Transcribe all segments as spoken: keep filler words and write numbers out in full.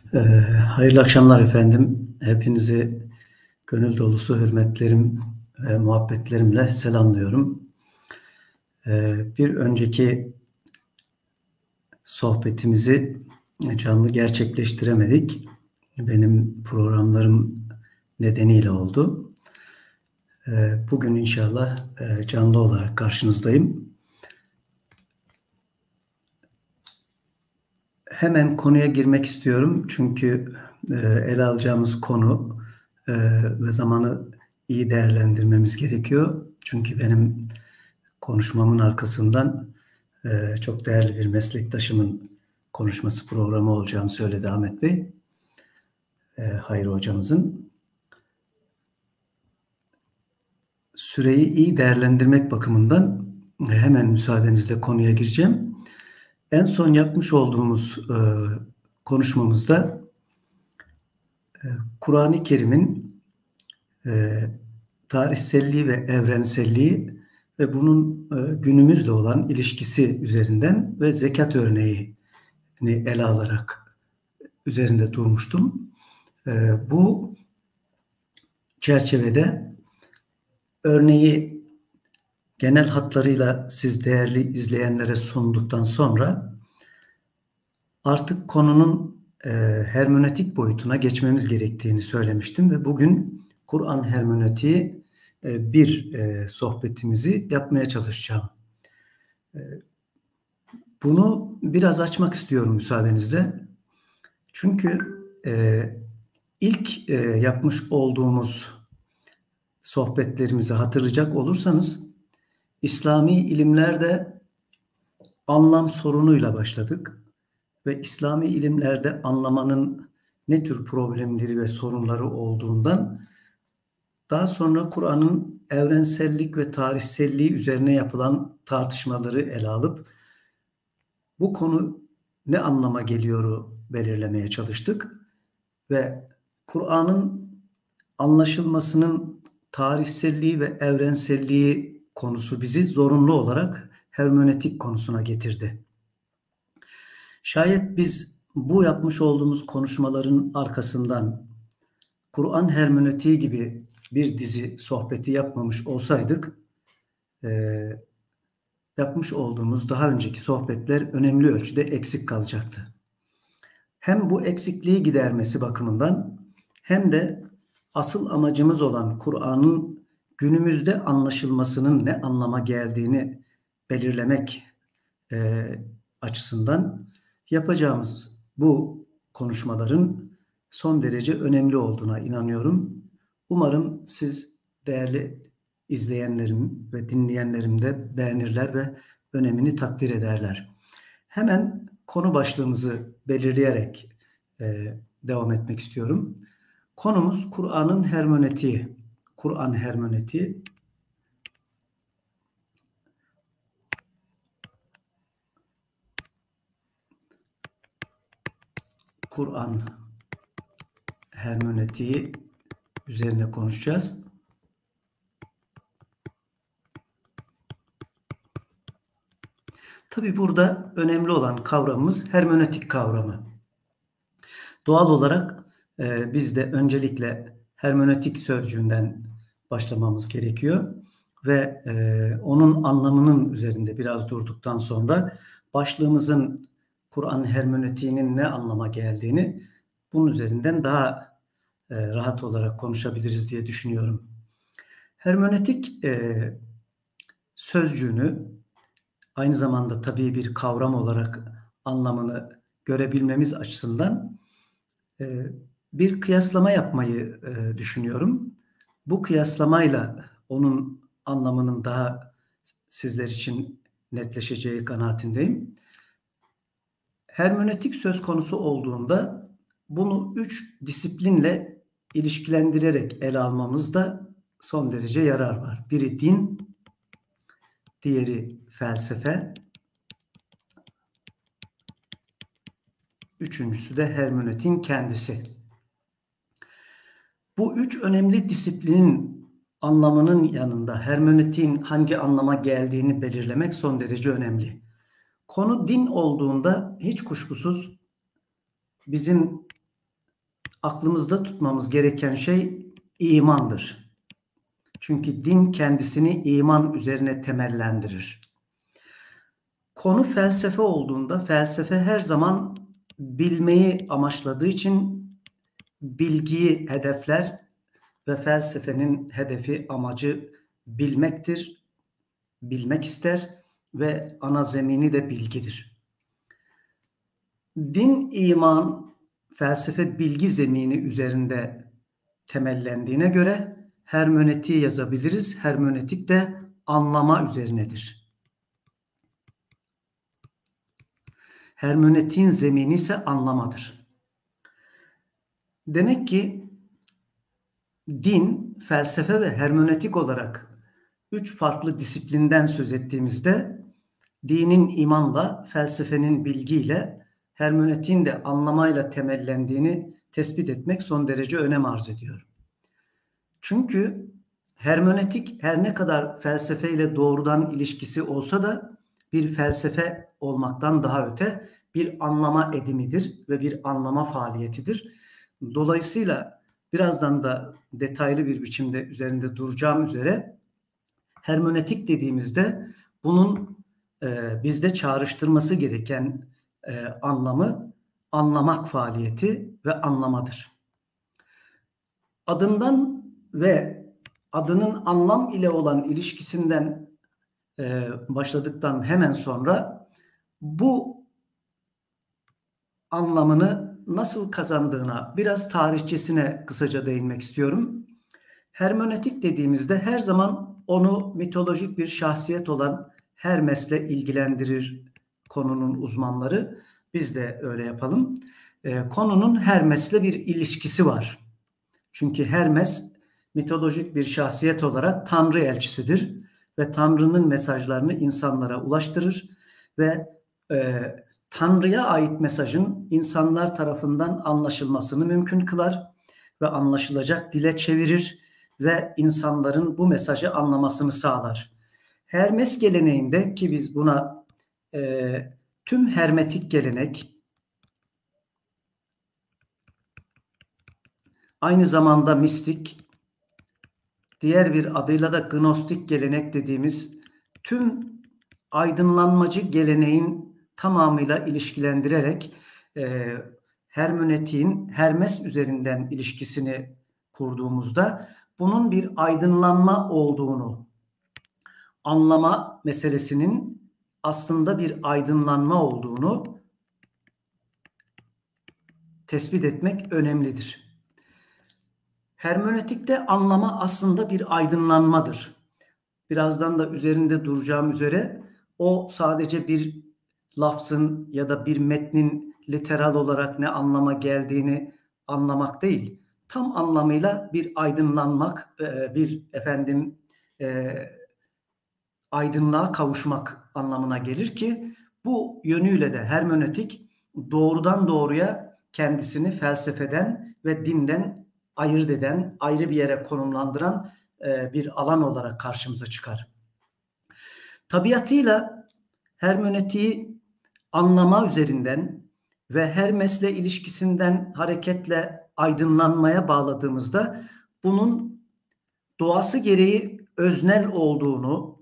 Ee, hayırlı akşamlar efendim. Hepinizi gönül dolusu hürmetlerim ve muhabbetlerimle selamlıyorum. Ee, bir önceki sohbetimizi canlı gerçekleştiremedik. Benim programlarım nedeniyle oldu. Ee, bugün inşallah e, canlı olarak karşınızdayım. Hemen konuya girmek istiyorum çünkü e, ele alacağımız konu e, ve zamanı iyi değerlendirmemiz gerekiyor. Çünkü benim konuşmamın arkasından e, çok değerli bir meslektaşımın konuşması programı olacağını söyledi Ahmet Bey, e, Hayır hocamızın. Süreyi iyi değerlendirmek bakımından e, hemen müsaadenizle konuya gireceğim. En son yapmış olduğumuz e, konuşmamızda e, Kur'an-ı Kerim'in e, tarihselliği ve evrenselliği ve bunun e, günümüzle olan ilişkisi üzerinden ve zekat örneğini ele alarak üzerinde durmuştum. E, bu çerçevede örneği genel hatlarıyla siz değerli izleyenlere sunduktan sonra artık konunun e, hermenötik boyutuna geçmemiz gerektiğini söylemiştim ve bugün Kur'an hermenötiği e, bir e, sohbetimizi yapmaya çalışacağım. E, bunu biraz açmak istiyorum müsaadenizle. Çünkü e, ilk e, yapmış olduğumuz sohbetlerimizi hatırlayacak olursanız İslami ilimlerde anlam sorunuyla başladık ve İslami ilimlerde anlamanın ne tür problemleri ve sorunları olduğundan daha sonra Kur'an'ın evrensellik ve tarihselliği üzerine yapılan tartışmaları ele alıp bu konu ne anlama geliyoru belirlemeye çalıştık ve Kur'an'ın anlaşılmasının tarihselliği ve evrenselliği konusu bizi zorunlu olarak hermenötik konusuna getirdi. Şayet biz bu yapmış olduğumuz konuşmaların arkasından Kur'an hermenötiği gibi bir dizi sohbeti yapmamış olsaydık, e, yapmış olduğumuz daha önceki sohbetler önemli ölçüde eksik kalacaktı. Hem bu eksikliği gidermesi bakımından hem de asıl amacımız olan Kur'an'ın günümüzde anlaşılmasının ne anlama geldiğini belirlemek e, açısından yapacağımız bu konuşmaların son derece önemli olduğuna inanıyorum. Umarım siz değerli izleyenlerim ve dinleyenlerim de beğenirler ve önemini takdir ederler. Hemen konu başlığımızı belirleyerek e, devam etmek istiyorum. Konumuz Kur'an'ın hermenötiği. Kur'an hermenötiği. Kur'an hermenötiği üzerine konuşacağız. Tabii burada önemli olan kavramımız hermenötik kavramı. Doğal olarak e, biz de öncelikle hermenötik sözcüğünden başlamamız gerekiyor ve e, onun anlamının üzerinde biraz durduktan sonra başlığımızın Kur'an hermenötiğinin ne anlama geldiğini bunun üzerinden daha e, rahat olarak konuşabiliriz diye düşünüyorum. Hermenötik e, sözcüğünü aynı zamanda tabii bir kavram olarak anlamını görebilmemiz açısından e, bir kıyaslama yapmayı e, düşünüyorum. Bu kıyaslamayla onun anlamının daha sizler için netleşeceği kanaatindeyim. Hermenötik söz konusu olduğunda bunu üç disiplinle ilişkilendirerek ele almamızda son derece yarar var. Biri din, diğeri felsefe, üçüncüsü de hermenötiğin kendisi. Bu üç önemli disiplinin anlamının yanında hermenötiğin hangi anlama geldiğini belirlemek son derece önemli. Konu din olduğunda hiç kuşkusuz bizim aklımızda tutmamız gereken şey imandır. Çünkü din kendisini iman üzerine temellendirir. Konu felsefe olduğunda felsefe her zaman bilmeyi amaçladığı için bilgiyi hedefler ve felsefenin hedefi, amacı bilmektir, bilmek ister ve ana zemini de bilgidir. Din, iman, felsefe bilgi zemini üzerinde temellendiğine göre hermeneutiği yazabiliriz. Hermeneutik de anlama üzerinedir. Hermeneutiğin zemini ise anlamadır. Demek ki din, felsefe ve hermeneutik olarak üç farklı disiplinden söz ettiğimizde dinin imanla, felsefenin bilgiyle, hermeneutiğin de anlamayla temellendiğini tespit etmek son derece önem arz ediyor. Çünkü hermeneutik her ne kadar felsefeyle doğrudan ilişkisi olsa da bir felsefe olmaktan daha öte bir anlama edimidir ve bir anlama faaliyetidir. Dolayısıyla birazdan da detaylı bir biçimde üzerinde duracağım üzere hermeneutik dediğimizde bunun e, bizde çağrıştırması gereken e, anlamı anlamak faaliyeti ve anlamadır. Adından ve adının anlam ile olan ilişkisinden e, başladıktan hemen sonra bu anlamını nasıl kazandığına biraz tarihçesine kısaca değinmek istiyorum. Hermeneutik dediğimizde her zaman onu mitolojik bir şahsiyet olan Hermes'le ilgilendirir konunun uzmanları. Biz de öyle yapalım. E, konunun Hermes'le bir ilişkisi var. Çünkü Hermes mitolojik bir şahsiyet olarak Tanrı elçisidir ve Tanrı'nın mesajlarını insanlara ulaştırır ve e, Tanrı'ya ait mesajın insanlar tarafından anlaşılmasını mümkün kılar ve anlaşılacak dile çevirir ve insanların bu mesajı anlamasını sağlar. Hermes geleneğinde, ki biz buna e, tüm hermetik gelenek, aynı zamanda mistik, diğer bir adıyla da gnostik gelenek dediğimiz tüm aydınlanmacı geleneğin tamamıyla ilişkilendirerek e, hermeneutiğin Hermes üzerinden ilişkisini kurduğumuzda bunun bir aydınlanma olduğunu, anlama meselesinin aslında bir aydınlanma olduğunu tespit etmek önemlidir. Hermeneutikte anlama aslında bir aydınlanmadır. Birazdan da üzerinde duracağım üzere o sadece bir lafzın ya da bir metnin literal olarak ne anlama geldiğini anlamak değil, tam anlamıyla bir aydınlanmak, bir efendim e, aydınlığa kavuşmak anlamına gelir ki bu yönüyle de hermeneutik doğrudan doğruya kendisini felsefeden ve dinden ayırt eden, ayrı bir yere konumlandıran e, bir alan olarak karşımıza çıkar. Tabiatıyla hermeneutiği anlama üzerinden ve Hermes'le ilişkisinden hareketle aydınlanmaya bağladığımızda bunun doğası gereği öznel olduğunu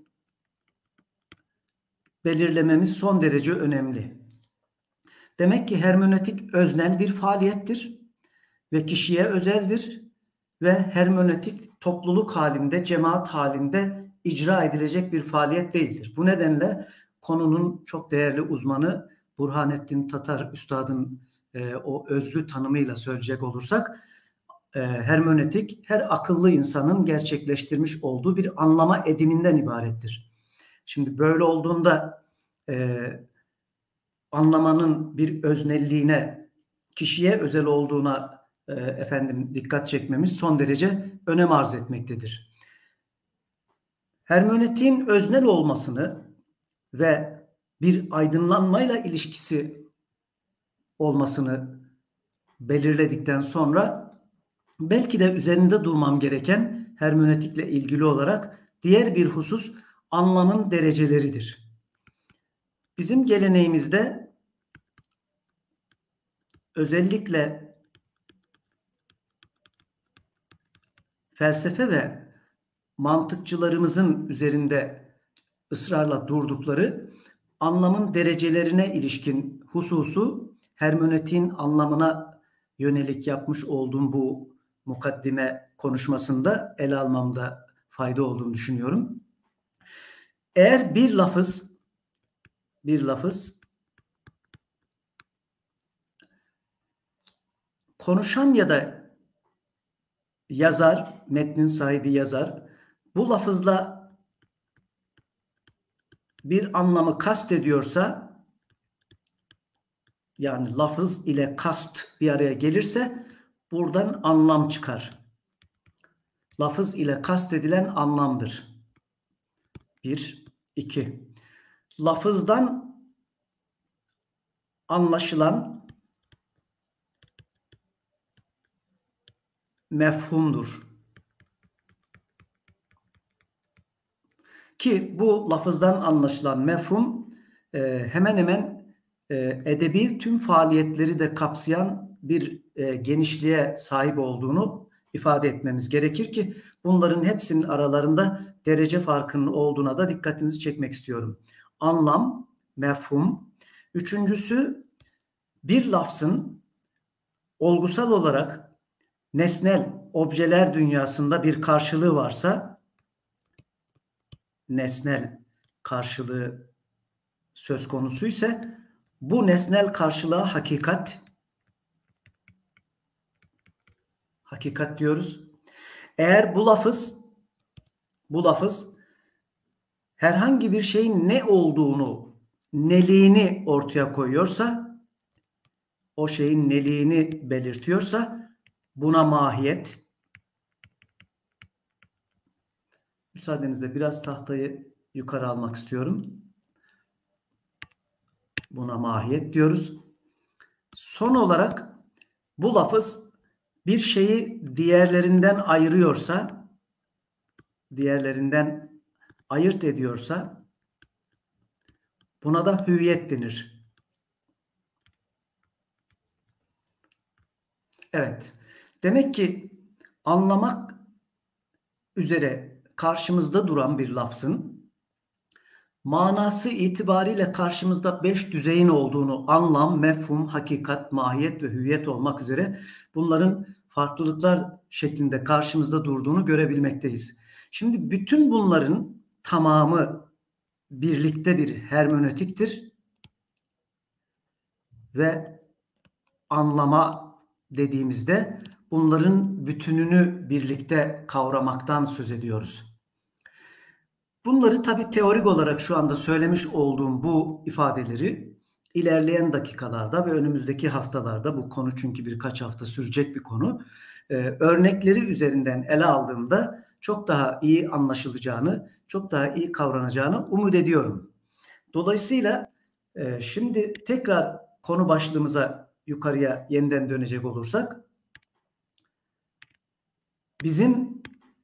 belirlememiz son derece önemli. Demek ki hermeneutik öznel bir faaliyettir ve kişiye özeldir ve hermeneutik topluluk halinde, cemaat halinde icra edilecek bir faaliyet değildir. Bu nedenle konunun çok değerli uzmanı Burhanettin Tatar Üstad'ın e, o özlü tanımıyla söyleyecek olursak, e, hermeneutik her akıllı insanın gerçekleştirmiş olduğu bir anlama ediminden ibarettir. Şimdi böyle olduğunda e, anlamanın bir öznelliğine, kişiye özel olduğuna e, efendim dikkat çekmemiz son derece önem arz etmektedir. Hermeneutiğin öznel olmasını ve bir aydınlanmayla ilişkisi olmasını belirledikten sonra belki de üzerinde durmam gereken hermeneutikle ilgili olarak diğer bir husus anlamın dereceleridir. Bizim geleneğimizde özellikle felsefe ve mantıkçılarımızın üzerinde ısrarla durdukları anlamın derecelerine ilişkin hususu hermeneutiğin anlamına yönelik yapmış olduğum bu mukaddime konuşmasında ele almamda fayda olduğunu düşünüyorum. Eğer bir lafız bir lafız konuşan ya da yazar, metnin sahibi yazar, bu lafızla bir anlamı kastediyorsa, yani lafız ile kast bir araya gelirse buradan anlam çıkar. Lafız ile kastedilen anlamdır. Bir, iki. Lafızdan anlaşılan mefhumdur. Ki bu lafızdan anlaşılan mefhum e, hemen hemen e, edebi tüm faaliyetleri de kapsayan bir e, genişliğe sahip olduğunu ifade etmemiz gerekir ki bunların hepsinin aralarında derece farkının olduğuna da dikkatinizi çekmek istiyorum. Anlam, mefhum. Üçüncüsü, bir lafzın olgusal olarak nesnel objeler dünyasında bir karşılığı varsa, nesnel karşılığı söz konusu ise bu nesnel karşılığa hakikat hakikat diyoruz. Eğer bu lafız bu lafız herhangi bir şeyin ne olduğunu, neliğini ortaya koyuyorsa, o şeyin neliğini belirtiyorsa buna mahiyet. Müsaadenizle biraz tahtayı yukarı almak istiyorum. Buna mahiyet diyoruz. Son olarak bu lafız bir şeyi diğerlerinden ayırıyorsa, diğerlerinden ayırt ediyorsa buna da hüviyet denir. Evet. Demek ki anlamak üzere karşımızda duran bir lafzın manası itibariyle karşımızda beş düzeyin olduğunu, anlam, mefhum, hakikat, mahiyet ve hüviyet olmak üzere bunların farklılıklar şeklinde karşımızda durduğunu görebilmekteyiz. Şimdi bütün bunların tamamı birlikte bir hermenötiktir ve anlama dediğimizde bunların bütününü birlikte kavramaktan söz ediyoruz. Bunları tabii teorik olarak şu anda söylemiş olduğum bu ifadeleri ilerleyen dakikalarda ve önümüzdeki haftalarda, bu konu çünkü birkaç hafta sürecek bir konu, e, örnekleri üzerinden ele aldığımda çok daha iyi anlaşılacağını, çok daha iyi kavranacağını umut ediyorum. Dolayısıyla e, şimdi tekrar konu başlığımıza yukarıya yeniden dönecek olursak, bizim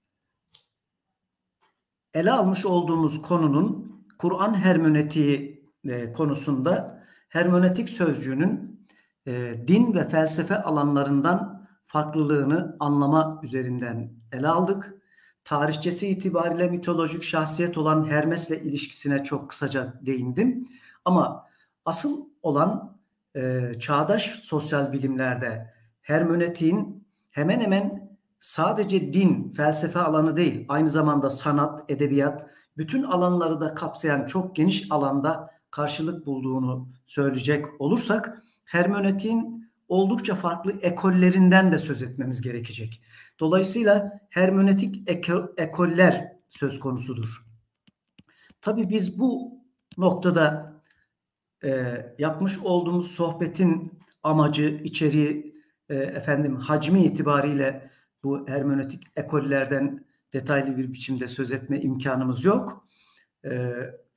ele almış olduğumuz konunun Kur'an hermeneutiği e, konusunda hermeneutik sözcüğünün e, din ve felsefe alanlarından farklılığını anlama üzerinden ele aldık. Tarihçesi itibariyle mitolojik şahsiyet olan Hermes'le ilişkisine çok kısaca değindim. Ama asıl olan e, çağdaş sosyal bilimlerde hermeneutiğin hemen hemen sadece din, felsefe alanı değil, aynı zamanda sanat, edebiyat, bütün alanları da kapsayan çok geniş alanda karşılık bulduğunu söyleyecek olursak, hermeneutiğin oldukça farklı ekollerinden de söz etmemiz gerekecek. Dolayısıyla hermeneutik eko, ekoller söz konusudur. Tabii biz bu noktada e, yapmış olduğumuz sohbetin amacı, içeriği, e, efendim hacmi itibariyle bu hermeneutik ekollerden detaylı bir biçimde söz etme imkanımız yok. Ee,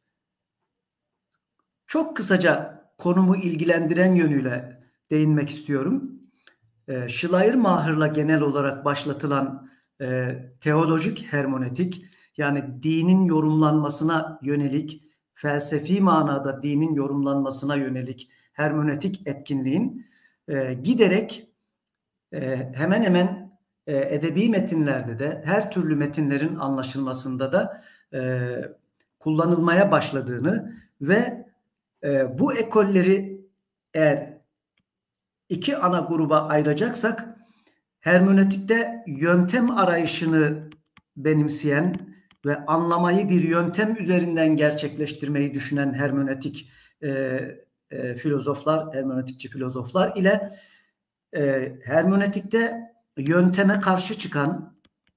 çok kısaca konumu ilgilendiren yönüyle değinmek istiyorum. Ee, Schleiermacher'la genel olarak başlatılan e, teolojik hermeneutik, yani dinin yorumlanmasına yönelik, felsefi manada dinin yorumlanmasına yönelik hermeneutik etkinliğin e, giderek e, hemen hemen e, edebi metinlerde de, her türlü metinlerin anlaşılmasında da e, kullanılmaya başladığını ve e, bu ekolleri eğer iki ana gruba ayıracaksak, hermenötikte yöntem arayışını benimseyen ve anlamayı bir yöntem üzerinden gerçekleştirmeyi düşünen hermenötik e, e, filozoflar, hermenötikçi filozoflar ile e, hermenötikte yönteme karşı çıkan,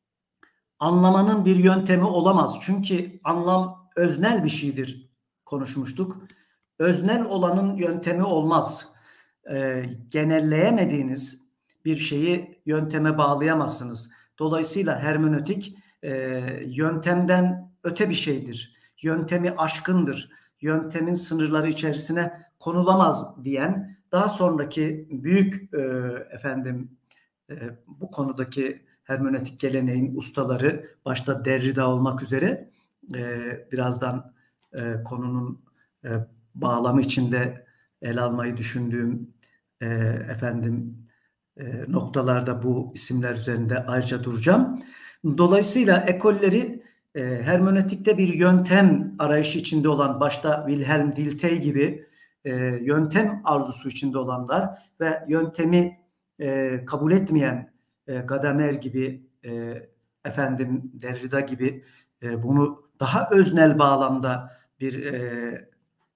anlamanın bir yöntemi olamaz. Çünkü anlam öznel bir şeydir konuşmuştuk. Öznel olanın yöntemi olmaz. E, genelleyemediğiniz bir şeyi yönteme bağlayamazsınız. Dolayısıyla hermenötik e, yöntemden öte bir şeydir. Yöntemi aşkındır. Yöntemin sınırları içerisine konulamaz diyen daha sonraki büyük e, efendim e, bu konudaki hermenötik geleneğin ustaları, başta Derrida olmak üzere, e, birazdan e, konunun e, bağlamı içinde ele almayı düşündüğüm e, efendim e, noktalarda bu isimler üzerinde ayrıca duracağım. Dolayısıyla ekolleri e, hermenötikte bir yöntem arayışı içinde olan, başta Wilhelm Dilthey gibi e, yöntem arzusu içinde olanlar ve yöntemi e, kabul etmeyen e, Gadamer gibi, e, efendim Derrida gibi e, bunu daha öznel bağlamda bir e,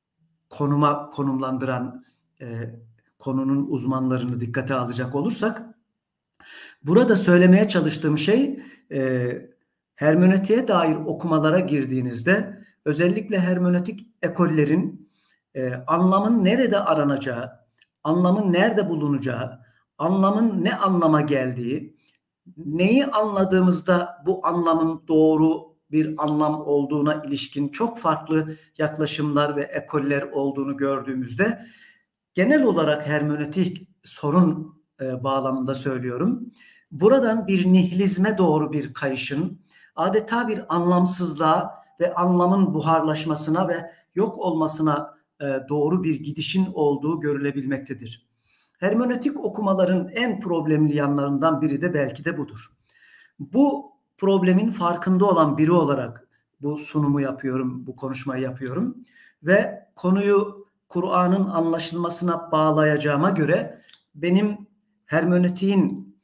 konuma konumlandıran e, konunun uzmanlarını dikkate alacak olursak, burada söylemeye çalıştığım şey, e, hermenötiğe dair okumalara girdiğinizde özellikle hermenötik ekollerin e, anlamın nerede aranacağı, anlamın nerede bulunacağı, anlamın ne anlama geldiği, neyi anladığımızda bu anlamın doğru bir anlam olduğuna ilişkin çok farklı yaklaşımlar ve ekoller olduğunu gördüğümüzde, genel olarak hermenötik sorun e, bağlamında söylüyorum, buradan bir nihilizme doğru bir kayışın, adeta bir anlamsızlığa ve anlamın buharlaşmasına ve yok olmasına e, doğru bir gidişin olduğu görülebilmektedir. Hermenötik okumaların en problemli yanlarından biri de belki de budur. Bu problemin farkında olan biri olarak bu sunumu yapıyorum, bu konuşmayı yapıyorum ve konuyu Kur'an'ın anlaşılmasına bağlayacağıma göre benim hermenötiğin,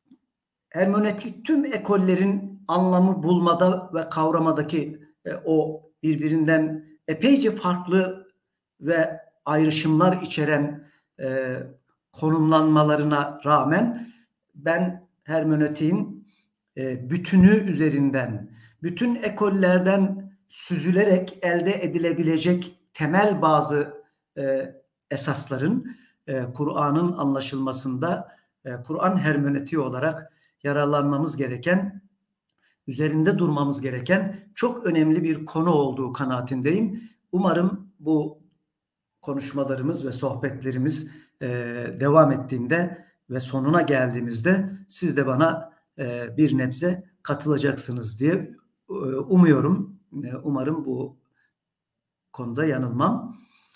hermenötik tüm ekollerin anlamı bulmada ve kavramadaki e, o birbirinden epeyce farklı ve ayrışımlar içeren e, konumlanmalarına rağmen ben hermenötiğin e, bütünü üzerinden, bütün ekollerden süzülerek elde edilebilecek temel bazı e, esasların e, Kur'an'ın anlaşılmasında e, Kur'an hermenötiği olarak yararlanmamız gereken, üzerinde durmamız gereken çok önemli bir konu olduğu kanaatindeyim. Umarım bu konuşmalarımız ve sohbetlerimiz e, devam ettiğinde ve sonuna geldiğimizde siz de bana e, bir nebze katılacaksınız diye e, umuyorum. E, umarım bu konuda yanılmam.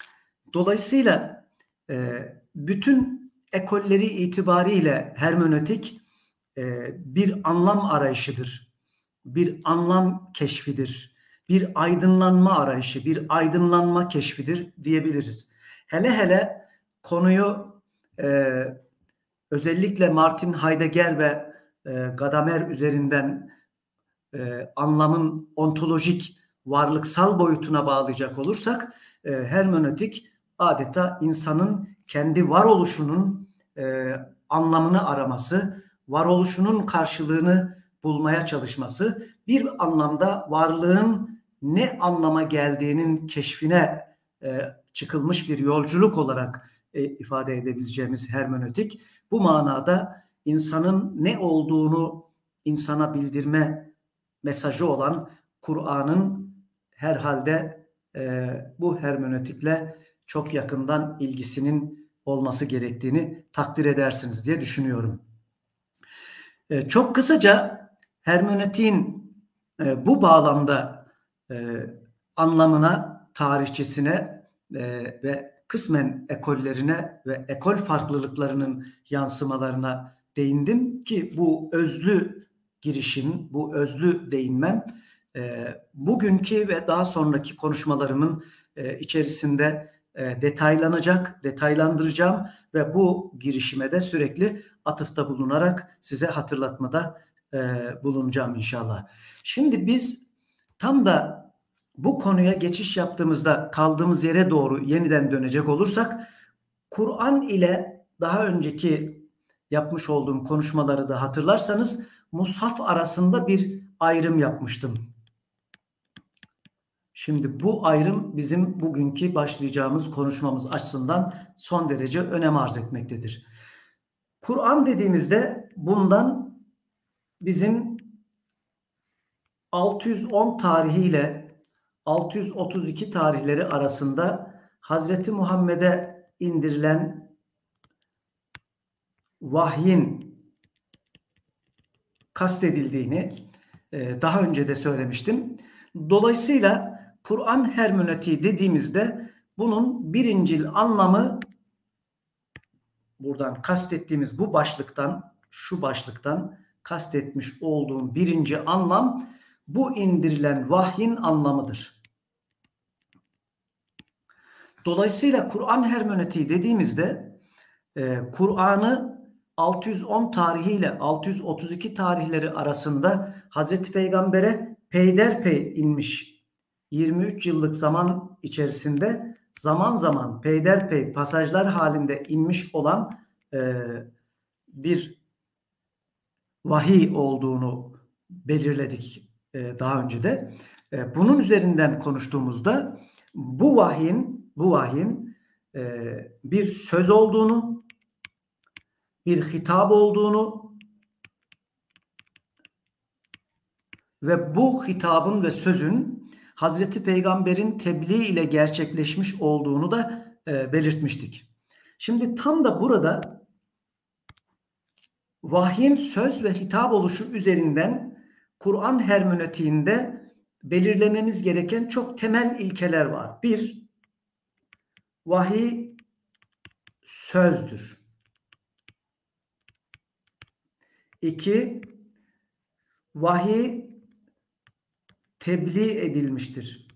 Dolayısıyla e, bütün ekolleri itibariyle hermenötik e, bir anlam arayışıdır. Bir anlam keşfidir. Bir aydınlanma arayışı, bir aydınlanma keşfidir diyebiliriz. Hele hele konuyu e, özellikle Martin Heidegger ve e, Gadamer üzerinden e, anlamın ontolojik, varlıksal boyutuna bağlayacak olursak, e, hermenötik adeta insanın kendi varoluşunun e, anlamını araması, varoluşunun karşılığını bulmaya çalışması, bir anlamda varlığın ne anlama geldiğinin keşfine e, çıkılmış bir yolculuk olarak e, ifade edebileceğimiz hermenötik, bu manada insanın ne olduğunu insana bildirme mesajı olan Kur'an'ın herhalde e, bu hermenötikle çok yakından ilgisinin olması gerektiğini takdir edersiniz diye düşünüyorum. E, çok kısaca hermenötiğin e, bu bağlamda e, anlamına, tarihçesine e, ve kısmen ekollerine ve ekol farklılıklarının yansımalarına değindim ki bu özlü girişim, bu özlü değinmem e, bugünkü ve daha sonraki konuşmalarımın e, içerisinde e, detaylanacak, detaylandıracağım ve bu girişime de sürekli atıfta bulunarak size hatırlatmada e, bulunacağım inşallah. Şimdi biz tam da bu konuya geçiş yaptığımızda kaldığımız yere doğru yeniden dönecek olursak, Kur'an ile daha önceki yapmış olduğum konuşmaları da hatırlarsanız mushaf arasında bir ayrım yapmıştım. Şimdi bu ayrım bizim bugünkü başlayacağımız konuşmamız açısından son derece önem arz etmektedir. Kur'an dediğimizde bundan bizim altı yüz on tarihiyle altı yüz otuz iki tarihleri arasında Hazreti Muhammed'e indirilen vahyin kastedildiğini daha önce de söylemiştim. Dolayısıyla Kur'an hermeneutiği dediğimizde bunun birincil anlamı, buradan kastettiğimiz bu başlıktan, şu başlıktan kastetmiş olduğum birinci anlam bu indirilen vahyin anlamıdır. Dolayısıyla Kur'an hermeneutiği dediğimizde e, Kur'an'ı altı yüz on tarihiyle altı yüz otuz iki tarihleri arasında Hazreti Peygamber'e peyderpey inmiş yirmi üç yıllık zaman içerisinde zaman zaman peyderpey pasajlar halinde inmiş olan e, bir vahiy olduğunu belirledik e, daha önce de. E, bunun üzerinden konuştuğumuzda bu vahyin bu vahyin e, bir söz olduğunu, bir hitap olduğunu ve bu hitabın ve sözün Hazreti Peygamber'in tebliğ ile gerçekleşmiş olduğunu da e, belirtmiştik. Şimdi tam da burada vahyin söz ve hitap oluşu üzerinden Kur'an hermeneutiğinde belirlememiz gereken çok temel ilkeler var. Bir, vahiy sözdür. İki, vahiy tebliğ edilmiştir.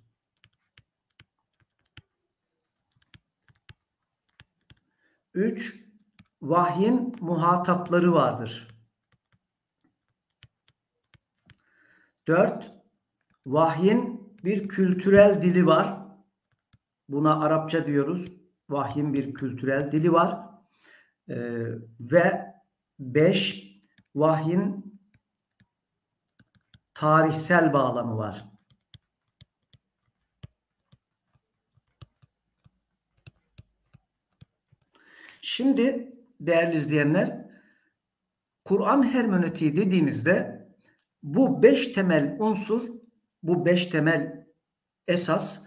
Üç, vahyin muhatapları vardır. Dört, vahyin bir kültürel dili var. Buna Arapça diyoruz. Vahyin bir kültürel dili var. Ee, ve beş, vahyin tarihsel bağlamı var. Şimdi değerli izleyenler, Kur'an hermeneutiği dediğimizde bu beş temel unsur, bu beş temel esas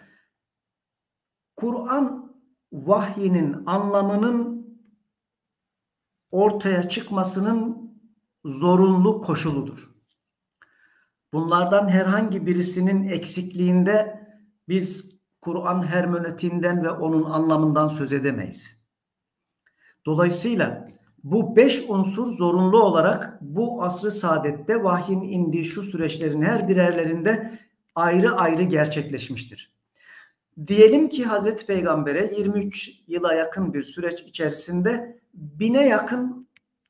Kur'an vahyinin anlamının ortaya çıkmasının zorunlu koşuludur. Bunlardan herhangi birisinin eksikliğinde biz Kur'an hermeneutiğinden ve onun anlamından söz edemeyiz. Dolayısıyla bu beş unsur zorunlu olarak bu asr-ı saadette vahyin indiği şu süreçlerin her birerlerinde ayrı ayrı gerçekleşmiştir. Diyelim ki Hazreti Peygamber'e yirmi üç yıla yakın bir süreç içerisinde bine yakın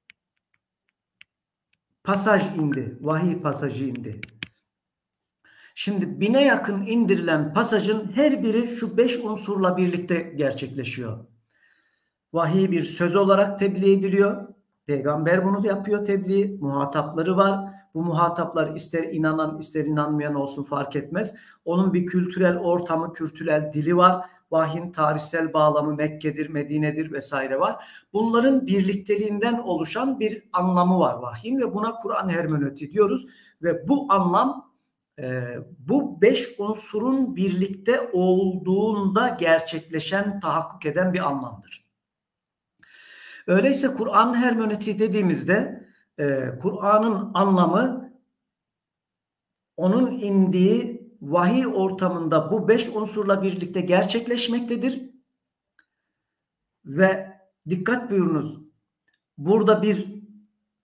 pasaj indi, vahiy pasajı indi. Şimdi bine yakın indirilen pasajın her biri şu beş unsurla birlikte gerçekleşiyor. Vahiy bir söz olarak tebliğ ediliyor. Peygamber bunu yapıyor tebliğ. Muhatapları var. Bu muhataplar ister inanan ister inanmayan olsun fark etmez. Onun bir kültürel ortamı, kültürel dili var. Vahyin tarihsel bağlamı Mekke'dir, Medine'dir vesaire var. Bunların birlikteliğinden oluşan bir anlamı var vahyin ve buna Kur'an hermeneutiği diyoruz. Ve bu anlam e, bu beş unsurun birlikte olduğunda gerçekleşen, tahakkuk eden bir anlamdır. Öyleyse Kur'an hermeneutiği dediğimizde e, Kur'an'ın anlamı onun indiği vahiy ortamında bu beş unsurla birlikte gerçekleşmektedir. Ve dikkat buyurunuz, burada bir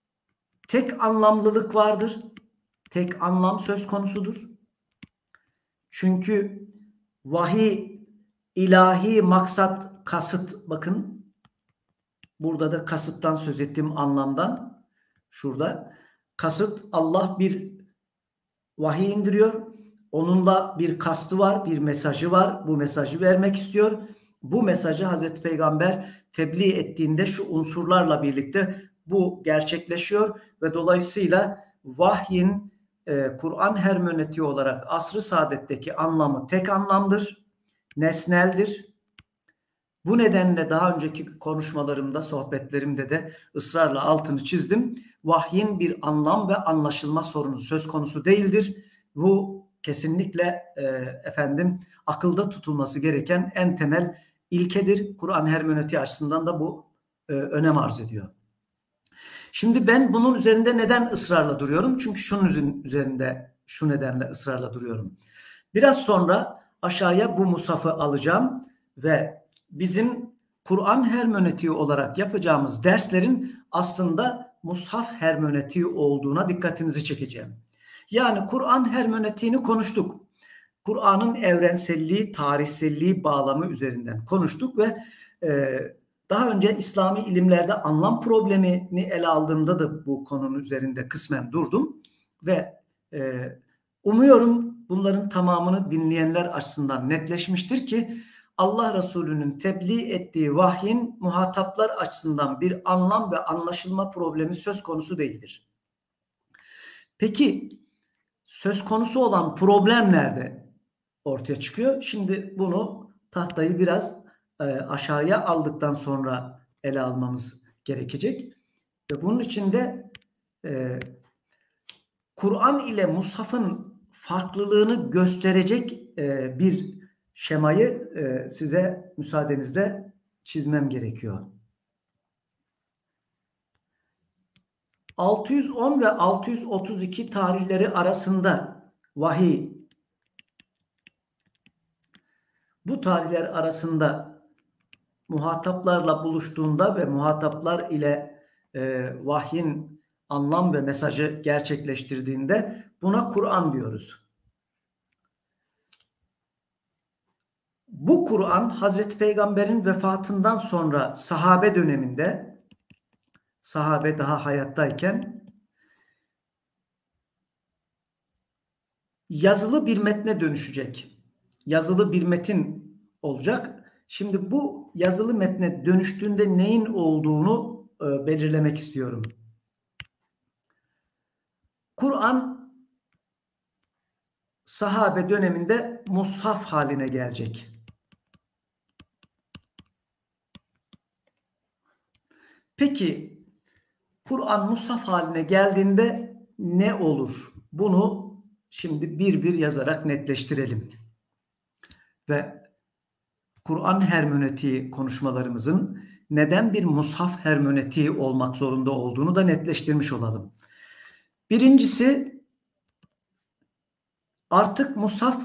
tek anlamlılık vardır. Tek anlam söz konusudur. Çünkü vahiy, ilahi maksat, kasıt, bakın burada da kasıttan söz ettiğim anlamdan, şurada kasıt, Allah bir vahiy indiriyor. Onunla bir kastı var, bir mesajı var. Bu mesajı vermek istiyor. Bu mesajı Hazreti Peygamber tebliğ ettiğinde şu unsurlarla birlikte bu gerçekleşiyor ve dolayısıyla vahyin e, Kur'an hermeneutiği olarak asr-ı saadetteki anlamı tek anlamdır, nesneldir. Bu nedenle daha önceki konuşmalarımda, sohbetlerimde de ısrarla altını çizdim. Vahyin bir anlam ve anlaşılma sorunu söz konusu değildir. Bu kesinlikle e, efendim akılda tutulması gereken en temel ilkedir. Kur'an hermeneutiği açısından da bu e, önem arz ediyor. Şimdi ben bunun üzerinde neden ısrarla duruyorum? Çünkü şunun üzerinde şu nedenle ısrarla duruyorum. Biraz sonra aşağıya bu mushafı alacağım ve bizim Kur'an hermeneutiği olarak yapacağımız derslerin aslında mushaf hermeneutiği olduğuna dikkatinizi çekeceğim. Yani Kur'an hermeneutiğini konuştuk. Kur'an'ın evrenselliği, tarihselliği bağlamı üzerinden konuştuk ve e, daha önce İslami ilimlerde anlam problemini ele aldığımda da bu konunun üzerinde kısmen durdum ve e, umuyorum bunların tamamını dinleyenler açısından netleşmiştir ki Allah Resulü'nün tebliğ ettiği vahyin muhataplar açısından bir anlam ve anlaşılma problemi söz konusu değildir. Peki söz konusu olan problem nerede ortaya çıkıyor? Şimdi bunu tahtayı biraz e, aşağıya aldıktan sonra ele almamız gerekecek. Ve bunun için de e, Kur'an ile mushafın farklılığını gösterecek e, bir şemayı e, size müsaadenizle çizmem gerekiyor. altı yüz on ve altı yüz otuz iki tarihleri arasında vahiy, bu tarihler arasında muhataplarla buluştuğunda ve muhataplar ile e, vahyin anlam ve mesajı gerçekleştirdiğinde buna Kur'an diyoruz. Bu Kur'an Hazreti Peygamber'in vefatından sonra sahabe döneminde, sahabe daha hayattayken yazılı bir metne dönüşecek. Yazılı bir metin olacak. Şimdi bu yazılı metne dönüştüğünde neyin olduğunu e, belirlemek istiyorum. Kur'an sahabe döneminde mushaf haline gelecek. Peki Kur'an mushaf haline geldiğinde ne olur? Bunu şimdi bir bir yazarak netleştirelim. Ve Kur'an hermeneutiği konuşmalarımızın neden bir mushaf hermeneutiği olmak zorunda olduğunu da netleştirmiş olalım. Birincisi, artık mushaf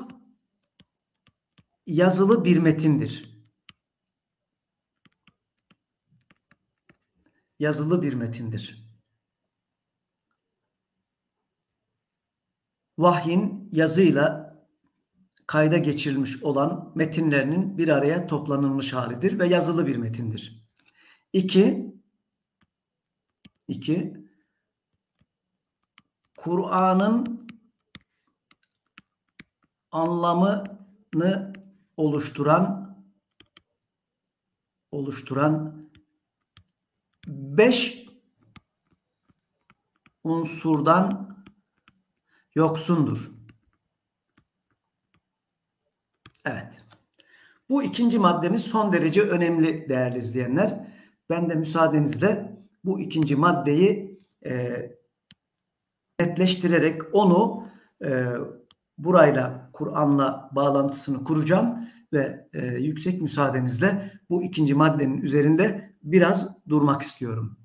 yazılı bir metindir. Yazılı bir metindir. Vahyin yazıyla kayda geçirilmiş olan metinlerinin bir araya toplanılmış halidir ve yazılı bir metindir. İki, iki Kur'an'ın anlamını oluşturan oluşturan beş unsurdan yoksundur. Evet. Bu ikinci maddemiz son derece önemli değerli izleyenler. Ben de müsaadenizle bu ikinci maddeyi e, netleştirerek onu e, burayla, Kur'an'la bağlantısını kuracağım ve e, yüksek müsaadenizle bu ikinci maddenin üzerinde biraz durmak istiyorum.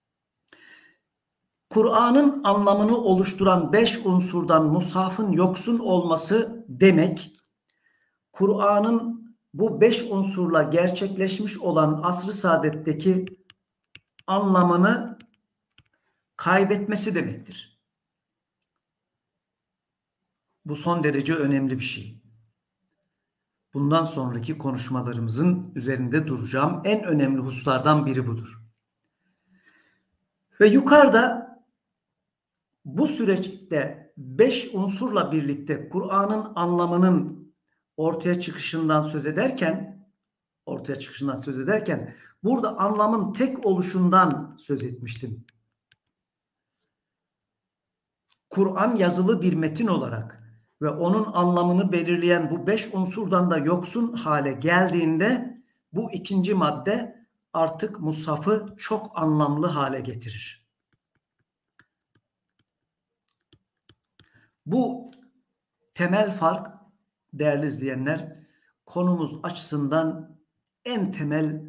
Kur'an'ın anlamını oluşturan beş unsurdan mushafın yoksun olması demek, Kur'an'ın bu beş unsurla gerçekleşmiş olan asr-ı saadetteki anlamını kaybetmesi demektir. Bu son derece önemli bir şey. Bundan sonraki konuşmalarımızın üzerinde duracağım en önemli hususlardan biri budur. Ve yukarıda bu süreçte beş unsurla birlikte Kur'an'ın anlamının ortaya çıkışından söz ederken, ortaya çıkışından söz ederken burada anlamın tek oluşundan söz etmiştim. Kur'an yazılı bir metin olarak ve onun anlamını belirleyen bu beş unsurdan da yoksun hale geldiğinde bu ikinci madde artık mushafı çok anlamlı hale getirir. Bu temel fark değerli izleyenler konumuz açısından en temel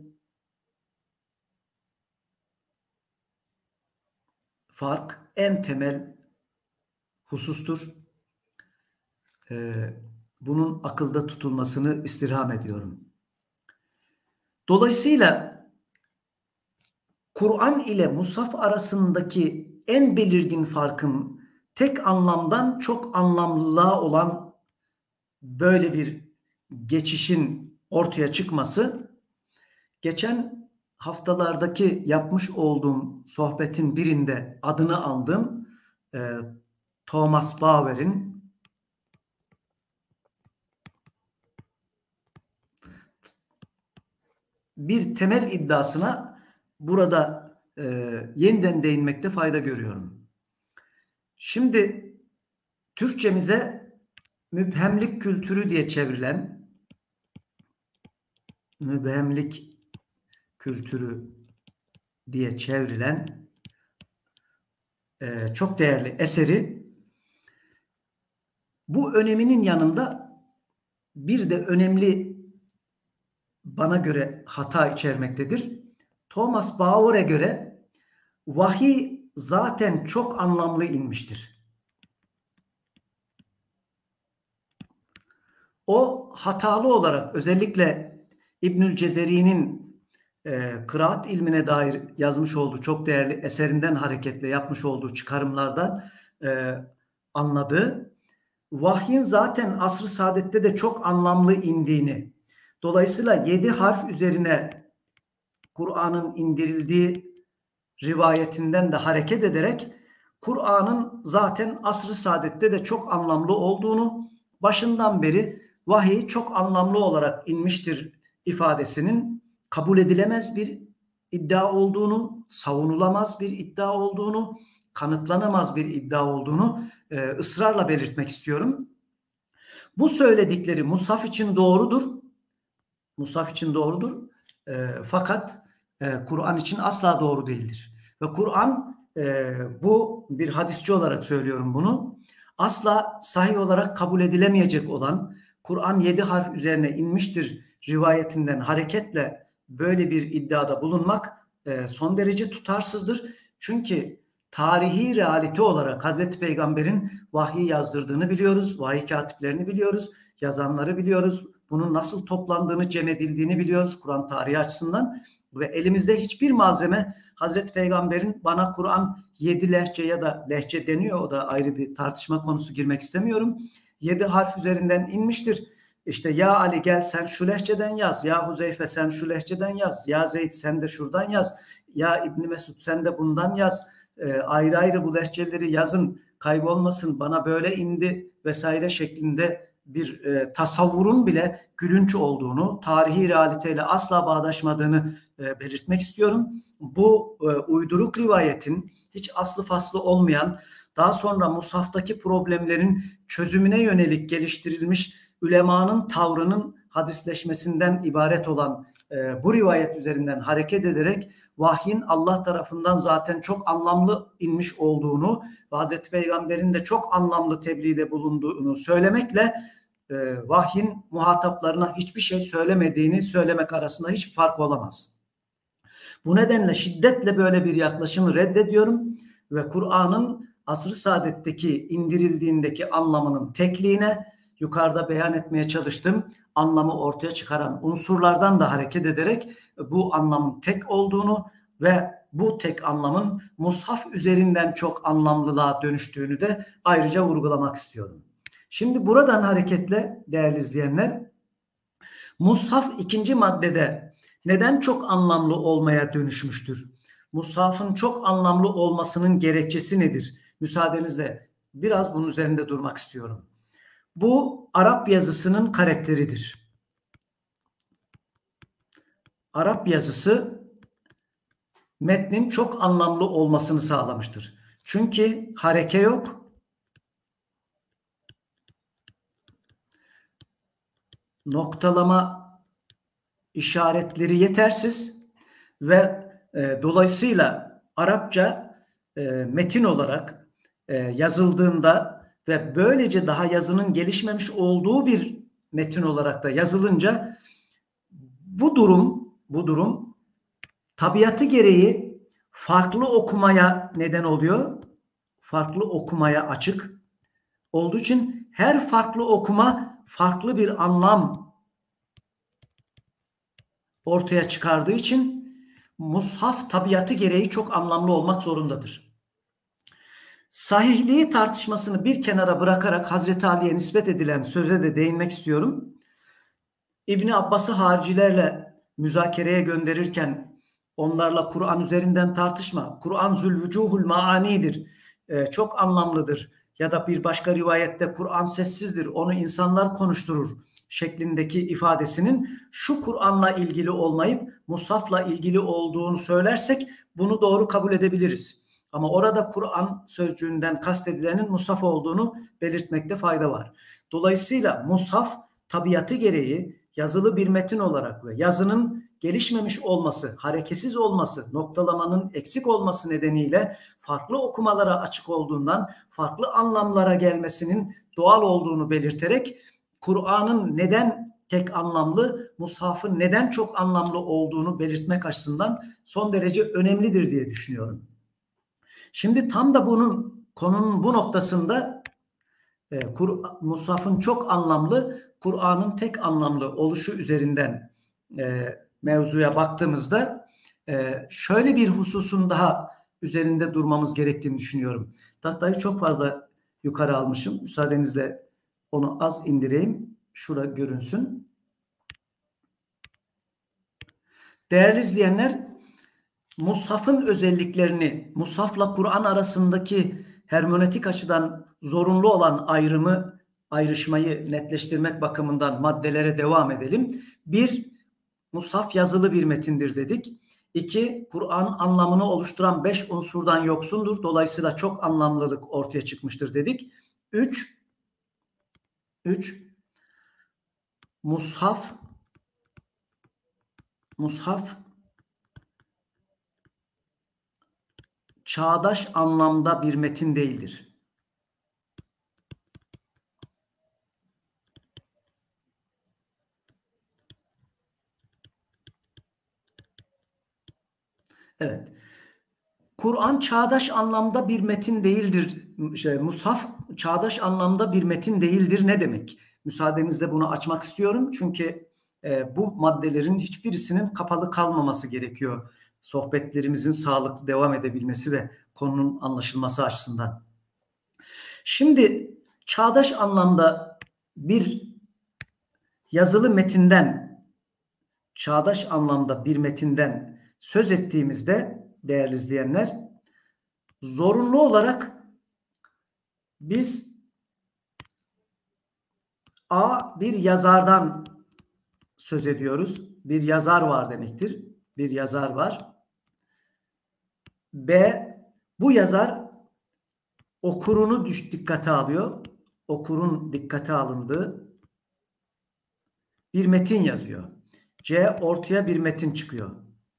fark, en temel husustur. Ee, bunun akılda tutulmasını istirham ediyorum. Dolayısıyla Kur'an ile mushaf arasındaki en belirgin farkın tek anlamdan çok anlamlılığa olan böyle bir geçişin ortaya çıkması, geçen haftalardaki yapmış olduğum sohbetin birinde adını aldığım e, Thomas Bauer'in bir temel iddiasına burada e, yeniden değinmekte fayda görüyorum. Şimdi Türkçemize müphemlik kültürü diye çevrilen müphemlik kültürü diye çevrilen e, çok değerli eseri bu öneminin yanında bir de önemli bana göre hata içermektedir. Thomas Bauer'e göre vahiy zaten çok anlamlı inmiştir. O hatalı olarak özellikle İbnül Cezeri'nin e, kıraat ilmine dair yazmış olduğu çok değerli eserinden hareketle yapmış olduğu çıkarımlardan e, anladığı vahyin zaten asr-ı saadette de çok anlamlı indiğini, dolayısıyla yedi harf üzerine Kur'an'ın indirildiği rivayetinden de hareket ederek Kur'an'ın zaten asr-ı saadette de çok anlamlı olduğunu, başından beri vahiy çok anlamlı olarak inmiştir ifadesinin kabul edilemez bir iddia olduğunu, savunulamaz bir iddia olduğunu, kanıtlanamaz bir iddia olduğunu e, ısrarla belirtmek istiyorum. Bu söyledikleri mushaf için doğrudur. Mushaf için doğrudur. E, fakat e, Kur'an için asla doğru değildir. Ve Kur'an e, bu bir hadisçi olarak söylüyorum bunu. Asla sahih olarak kabul edilemeyecek olan Kur'an yedi harf üzerine inmiştir rivayetinden hareketle böyle bir iddiada bulunmak e, son derece tutarsızdır. Çünkü tarihi realite olarak Hazreti Peygamber'in vahiy yazdırdığını biliyoruz. Vahiy katiplerini biliyoruz. Yazanları biliyoruz. Bunun nasıl toplandığını, cem edildiğini biliyoruz Kur'an tarihi açısından. Ve elimizde hiçbir malzeme Hazreti Peygamber'in bana Kur'an yedi lehçe ya da lehçe deniyor. O da ayrı bir tartışma konusu, girmek istemiyorum. Yedi harf üzerinden inmiştir. İşte ya Ali gel sen şu lehçeden yaz. Ya Huzeyfe sen şu lehçeden yaz. Ya Zeyd sen de şuradan yaz. Ya İbni Mesud sen de bundan yaz. E, ayrı ayrı bu lehçeleri yazın, kaybolmasın, bana böyle indi vesaire şeklinde bir e, tasavvurun bile gülünç olduğunu, tarihi realiteyle asla bağdaşmadığını e, belirtmek istiyorum. Bu e, uyduruk rivayetin hiç aslı faslı olmayan, daha sonra mushaftaki problemlerin çözümüne yönelik geliştirilmiş ülemanın tavrının hadisleşmesinden ibaret olan e, bu rivayet üzerinden hareket ederek vahyin Allah tarafından zaten çok anlamlı inmiş olduğunu ve Hazreti Peygamber'in de çok anlamlı tebliğde bulunduğunu söylemekle e, vahyin muhataplarına hiçbir şey söylemediğini söylemek arasında hiçbir fark olamaz. Bu nedenle şiddetle böyle bir yaklaşımı reddediyorum ve Kur'an'ın asr-ı saadetteki indirildiğindeki anlamının tekliğine, yukarıda beyan etmeye çalıştığım anlamı ortaya çıkaran unsurlardan da hareket ederek bu anlamın tek olduğunu, ve bu tek anlamın mushaf üzerinden çok anlamlılığa dönüştüğünü de ayrıca vurgulamak istiyorum. Şimdi buradan hareketle değerli izleyenler, mushaf ikinci maddede neden çok anlamlı olmaya dönüşmüştür? Mushafın çok anlamlı olmasının gerekçesi nedir? Müsaadenizle biraz bunun üzerinde durmak istiyorum. Bu Arap yazısının karakteridir. Arap yazısı metnin çok anlamlı olmasını sağlamıştır. Çünkü hareke yok, noktalama işaretleri yetersiz ve e, dolayısıyla Arapça e, metin olarak e, yazıldığında ve böylece daha yazının gelişmemiş olduğu bir metin olarak da yazılınca bu durum bu durum tabiatı gereği farklı okumaya neden oluyor. Farklı okumaya açık olduğu için her farklı okuma farklı bir anlam ortaya çıkardığı için mushaf tabiatı gereği çok anlamlı olmak zorundadır. Sahihliği tartışmasını bir kenara bırakarak Hazreti Ali'ye nispet edilen söze de değinmek istiyorum. İbni Abbas'ı haricilerle müzakereye gönderirken onlarla Kur'an üzerinden tartışma, Kur'an zülvücuhul maanidir, ee, çok anlamlıdır ya da bir başka rivayette Kur'an sessizdir, onu insanlar konuşturur şeklindeki ifadesinin şu Kur'an'la ilgili olmayıp mushafla ilgili olduğunu söylersek bunu doğru kabul edebiliriz. Ama orada Kur'an sözcüğünden kastedilenin mushaf olduğunu belirtmekte fayda var. Dolayısıyla mushaf tabiatı gereği yazılı bir metin olarak ve yazının gelişmemiş olması, hareketsiz olması, noktalamanın eksik olması nedeniyle farklı okumalara açık olduğundan farklı anlamlara gelmesinin doğal olduğunu belirterek Kur'an'ın neden tek anlamlı, mushafın neden çok anlamlı olduğunu belirtmek açısından son derece önemlidir diye düşünüyorum. Şimdi tam da bunun konunun bu noktasında e, mushafın çok anlamlı, Kur'an'ın tek anlamlı oluşu üzerinden e, mevzuya baktığımızda e, şöyle bir hususun daha üzerinde durmamız gerektiğini düşünüyorum. Tahtayı çok fazla yukarı almışım. Müsaadenizle onu az indireyim. Şura görünsün. Değerli izleyenler, mushafın özelliklerini, mushafla Kur'an arasındaki hermeneutik açıdan zorunlu olan ayrımı, ayrışmayı netleştirmek bakımından maddelere devam edelim. Bir, mushaf yazılı bir metindir dedik. İki, Kur'an anlamını oluşturan beş unsurdan yoksundur. Dolayısıyla çok anlamlılık ortaya çıkmıştır dedik. Üç, üç, mushaf, mushaf çağdaş anlamda bir metin değildir. Evet. Kur'an çağdaş anlamda bir metin değildir. Şey, mushaf çağdaş anlamda bir metin değildir ne demek? Müsaadenizle bunu açmak istiyorum. Çünkü e, bu maddelerin hiçbirisinin kapalı kalmaması gerekiyor. Sohbetlerimizin sağlıklı devam edebilmesi ve konunun anlaşılması açısından. Şimdi çağdaş anlamda bir yazılı metinden, çağdaş anlamda bir metinden söz ettiğimizde değerli izleyenler, zorunlu olarak biz A, bir yazardan söz ediyoruz. Bir yazar var demektir. Bir yazar var. B, bu yazar okurunu düş dikkate alıyor. Okurun dikkate alındığı bir metin yazıyor. C, ortaya bir metin çıkıyor.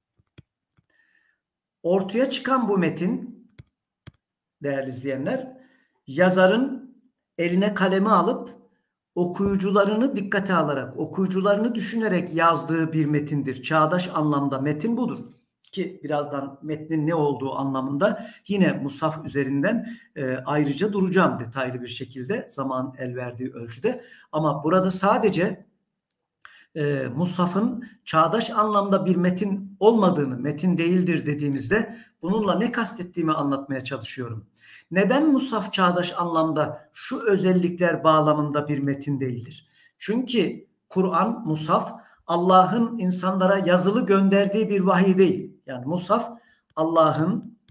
Ortaya çıkan bu metin, değerli izleyenler, yazarın eline kalemi alıp okuyucularını dikkate alarak, okuyucularını düşünerek yazdığı bir metindir. Çağdaş anlamda metin budur. Ki birazdan metnin ne olduğu anlamında yine mushaf üzerinden e, ayrıca duracağım detaylı bir şekilde, zaman el verdiği ölçüde. Ama burada sadece e, Mushaf'ın çağdaş anlamda bir metin olmadığını, metin değildir dediğimizde bununla ne kastettiğimi anlatmaya çalışıyorum. Neden Mushaf çağdaş anlamda şu özellikler bağlamında bir metin değildir? Çünkü Kur'an, Mushaf Allah'ın insanlara yazılı gönderdiği bir vahiy değil. Yani Mushaf Allah'ın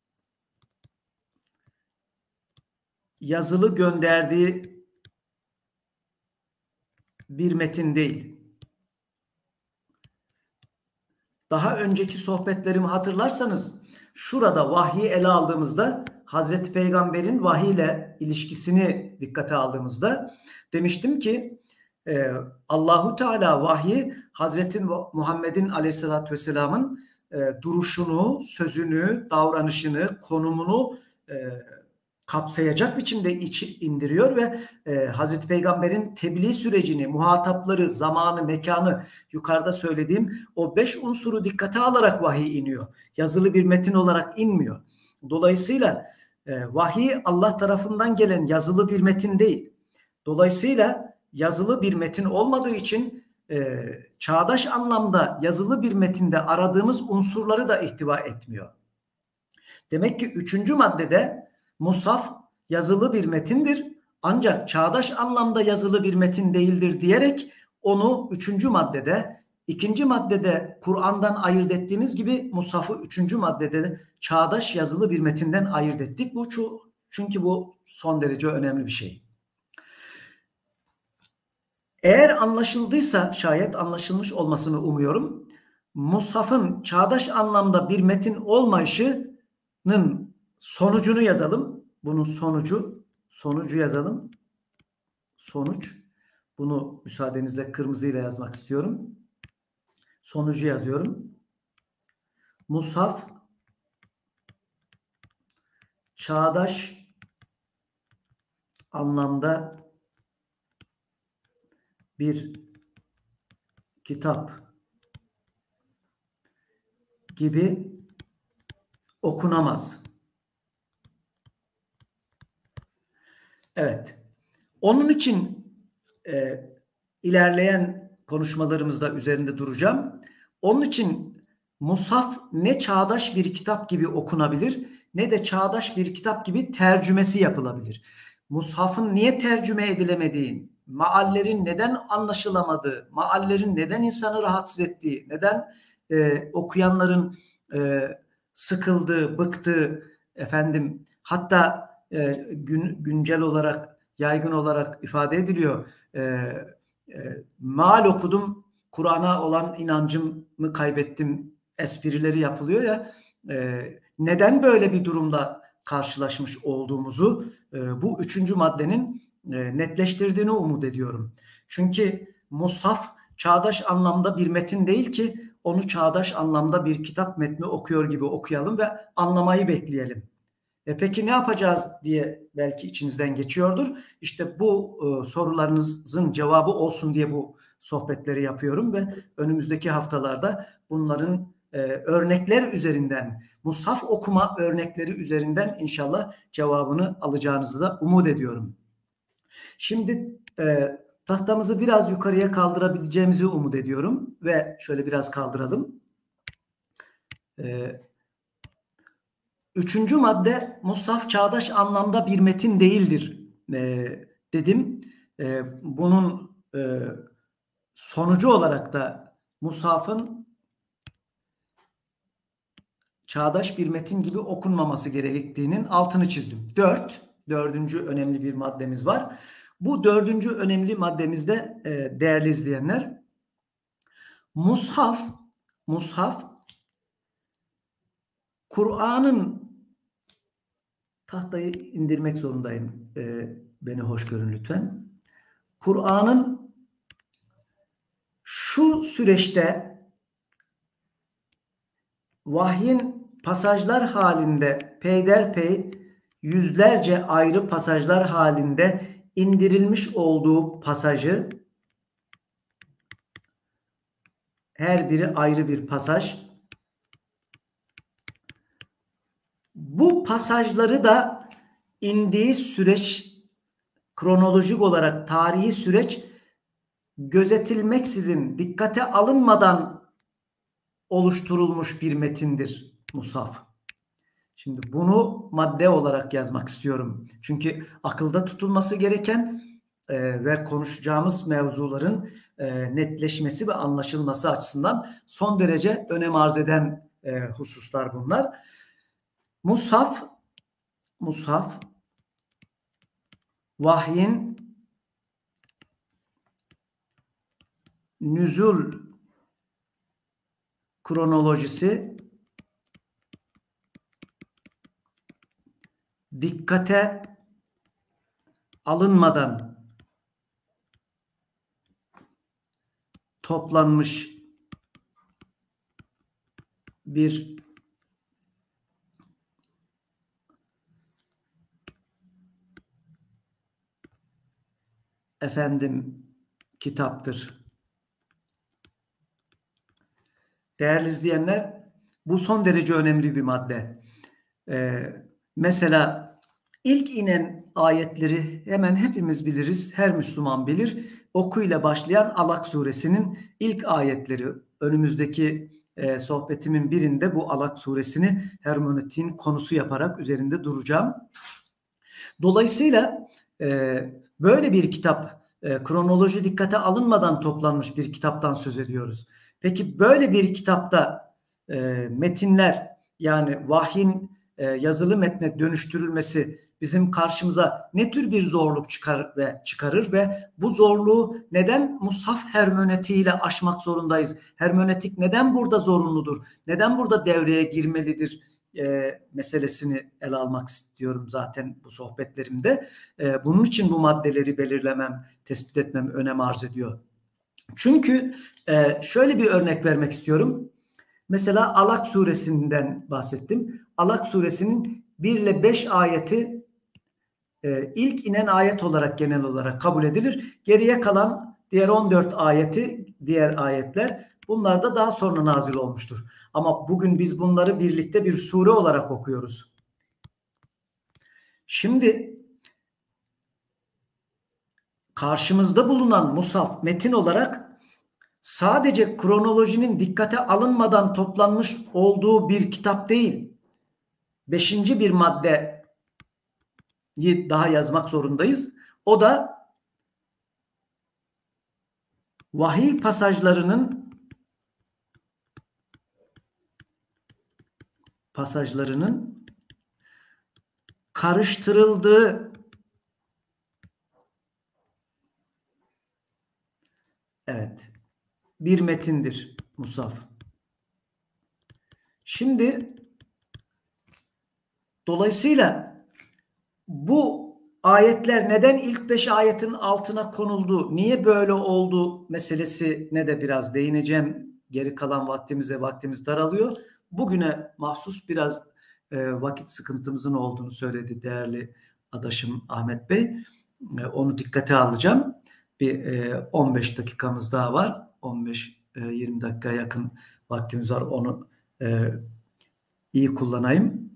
yazılı gönderdiği bir metin değil. Daha önceki sohbetlerimi hatırlarsanız şurada vahyi ele aldığımızda Hazreti Peygamber'in vahiy ile ilişkisini dikkate aldığımızda demiştim ki e, Allahu Teala vahyi Hazreti Muhammed'in Aleyhisselatü Vesselam'ın e, duruşunu, sözünü, davranışını, konumunu e, kapsayacak biçimde iç indiriyor ve e, Hazreti Peygamber'in tebliğ sürecini, muhatapları, zamanı, mekanı, yukarıda söylediğim o beş unsuru dikkate alarak vahiy iniyor. Yazılı bir metin olarak inmiyor. Dolayısıyla e, vahiy Allah tarafından gelen yazılı bir metin değil. Dolayısıyla yazılı bir metin olmadığı için e, çağdaş anlamda yazılı bir metinde aradığımız unsurları da ihtiva etmiyor. Demek ki üçüncü maddede Mushaf yazılı bir metindir ancak çağdaş anlamda yazılı bir metin değildir diyerek onu üçüncü maddede, ikinci maddede Kur'an'dan ayırt ettiğimiz gibi Mushaf'ı üçüncü maddede çağdaş yazılı bir metinden ayırt ettik. Bu çünkü bu son derece önemli bir şey. Eğer anlaşıldıysa, şayet anlaşılmış olmasını umuyorum, Mushaf'ın çağdaş anlamda bir metin olmayışının sonucunu yazalım. Bunun sonucu, sonucu yazalım. Sonuç. Bunu müsaadenizle kırmızıyla yazmak istiyorum. Sonucu yazıyorum. Mushaf çağdaş anlamda bir kitap gibi okunamaz. Evet. Onun için e, ilerleyen konuşmalarımızda üzerinde duracağım. Onun için Mushaf ne çağdaş bir kitap gibi okunabilir ne de çağdaş bir kitap gibi tercümesi yapılabilir. Mushaf'ın niye tercüme edilemediği, maallerin neden anlaşılamadığı, maallerin neden insanı rahatsız ettiği, neden e, okuyanların e, sıkıldığı, bıktığı, efendim hatta e, gün, güncel olarak, yaygın olarak ifade ediliyor. E, e, maal okudum, Kur'an'a olan inancımı kaybettim esprileri yapılıyor ya. E, neden böyle bir durumda karşılaşmış olduğumuzu e, bu üçüncü maddenin e, netleştirdiğini umut ediyorum. Çünkü Mushaf çağdaş anlamda bir metin değil ki onu çağdaş anlamda bir kitap metni okuyor gibi okuyalım ve anlamayı bekleyelim. E peki ne yapacağız diye belki içinizden geçiyordur. İşte bu e, sorularınızın cevabı olsun diye bu sohbetleri yapıyorum ve önümüzdeki haftalarda bunların e, örnekler üzerinden, mushaf okuma örnekleri üzerinden inşallah cevabını alacağınızı da umut ediyorum. Şimdi e, tahtamızı biraz yukarıya kaldırabileceğimizi umut ediyorum ve şöyle biraz kaldıralım. E, üçüncü madde mushaf çağdaş anlamda bir metin değildir e, dedim. E, bunun e, sonucu olarak da mushafın çağdaş bir metin gibi okunmaması gerektiğinin altını çizdim. Dört, dördüncü önemli bir maddemiz var. Bu dördüncü önemli maddemizde e, değerli izleyenler, mushaf, mushaf Kur'an'ın, tahtayı indirmek zorundayım. E, beni hoş görün lütfen. Kur'an'ın şu süreçte vahyin pasajlar halinde peyderpey yüzlerce ayrı pasajlar halinde indirilmiş olduğu pasajı, her biri ayrı bir pasaj, bu pasajları da indiği süreç, kronolojik olarak tarihi süreç gözetilmeksizin, dikkate alınmadan oluşturulmuş bir metindir Musaf. Şimdi bunu madde olarak yazmak istiyorum. Çünkü akılda tutulması gereken e, ve konuşacağımız mevzuların e, netleşmesi ve anlaşılması açısından son derece önem arz eden e, hususlar bunlar. Mushaf, Mushaf, vahyin nüzul kronolojisi dikkate alınmadan toplanmış bir efendim kitaptır. Değerli izleyenler, bu son derece önemli bir madde. Ee, mesela ilk inen ayetleri hemen hepimiz biliriz, her Müslüman bilir. Oku ile başlayan Alak suresinin ilk ayetleri. Önümüzdeki e, sohbetimin birinde bu Alak suresini hermeneutiğin konusu yaparak üzerinde duracağım. Dolayısıyla e, böyle bir kitap, e, kronoloji dikkate alınmadan toplanmış bir kitaptan söz ediyoruz. Peki böyle bir kitapta e, metinler, yani vahyin e, yazılı metne dönüştürülmesi bizim karşımıza ne tür bir zorluk çıkar ve çıkarır ve bu zorluğu neden mushaf hermeneutiğiyle aşmak zorundayız? Hermeneutik neden burada zorunludur? Neden burada devreye girmelidir? E, meselesini ele almak istiyorum zaten bu sohbetlerimde. E, bunun için bu maddeleri belirlemem, tespit etmem önem arz ediyor. Çünkü e, şöyle bir örnek vermek istiyorum. Mesela Alak suresinden bahsettim. Alak suresinin bir ile beş ayeti e, ilk inen ayet olarak genel olarak kabul edilir. Geriye kalan diğer on dört ayeti, diğer ayetler, bunlar da daha sonra nazil olmuştur. Ama bugün biz bunları birlikte bir sure olarak okuyoruz. Şimdi karşımızda bulunan mushaf metin olarak sadece kronolojinin dikkate alınmadan toplanmış olduğu bir kitap değil. Beşinci bir maddeyi daha yazmak zorundayız. O da vahiy pasajlarının pasajlarının karıştırıldığı evet bir metindir mushaf. Şimdi dolayısıyla bu ayetler neden ilk beş ayetin altına konuldu, niye böyle oldu meselesine de biraz değineceğim. Geri kalan vaktimize vaktimiz daralıyor. Bugüne mahsus biraz e, vakit sıkıntımızın olduğunu söyledi değerli adaşım Ahmet Bey. E, onu dikkate alacağım. Bir e, on beş dakikamız daha var. on beş yirmi dakika yakın vaktimiz var. Onu e, iyi kullanayım.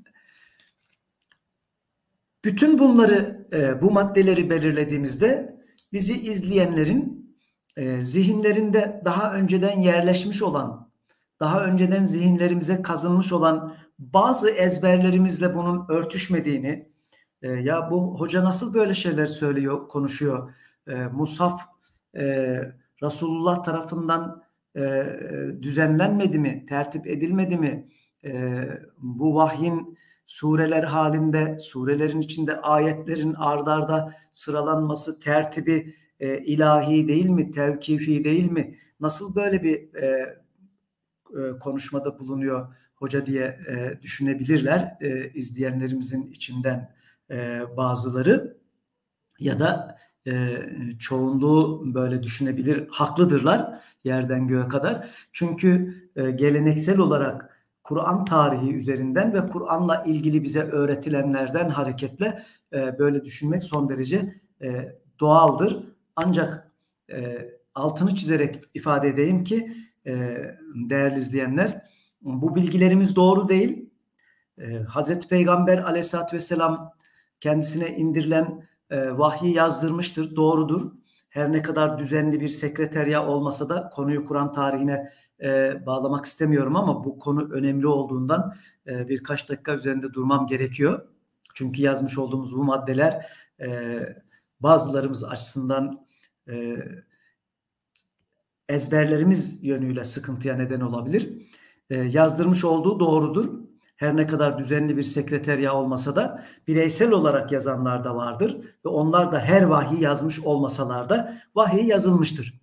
Bütün bunları, e, bu maddeleri belirlediğimizde bizi izleyenlerin e, zihinlerinde daha önceden yerleşmiş olan, daha önceden zihinlerimize kazınmış olan bazı ezberlerimizle bunun örtüşmediğini, e, ya bu hoca nasıl böyle şeyler söylüyor, konuşuyor, e, mushaf e, Resulullah tarafından e, düzenlenmedi mi, tertip edilmedi mi, e, bu vahyin sureler halinde, surelerin içinde ayetlerin ard arda sıralanması, tertibi e, ilahi değil mi, tevkifi değil mi? Nasıl böyle bir e, e, konuşmada bulunuyor hoca diye e, düşünebilirler e, izleyenlerimizin içinden e, bazıları, ya da e, çoğunluğu böyle düşünebilir, haklıdırlar yerden göğe kadar. Çünkü e, geleneksel olarak Kur'an tarihi üzerinden ve Kur'an'la ilgili bize öğretilenlerden hareketle e, böyle düşünmek son derece e, doğaldır. Ancak e, altını çizerek ifade edeyim ki e, değerli izleyenler, bu bilgilerimiz doğru değil. E, Hazreti Peygamber Aleyhisselatü Vesselam kendisine indirilen e, vahyi yazdırmıştır, doğrudur. her ne kadar düzenli bir sekreterya olmasa da konuyu Kur'an tarihine e, bağlamak istemiyorum ama bu konu önemli olduğundan e, birkaç dakika üzerinde durmam gerekiyor. Çünkü yazmış olduğumuz bu maddeler e, bazılarımız açısından e, ezberlerimiz yönüyle sıkıntıya neden olabilir. E, yazdırmış olduğu doğrudur. Her ne kadar düzenli bir sekreterya olmasa da bireysel olarak yazanlar da vardır. Ve onlar da her vahiy yazmış olmasalar da vahiy yazılmıştır.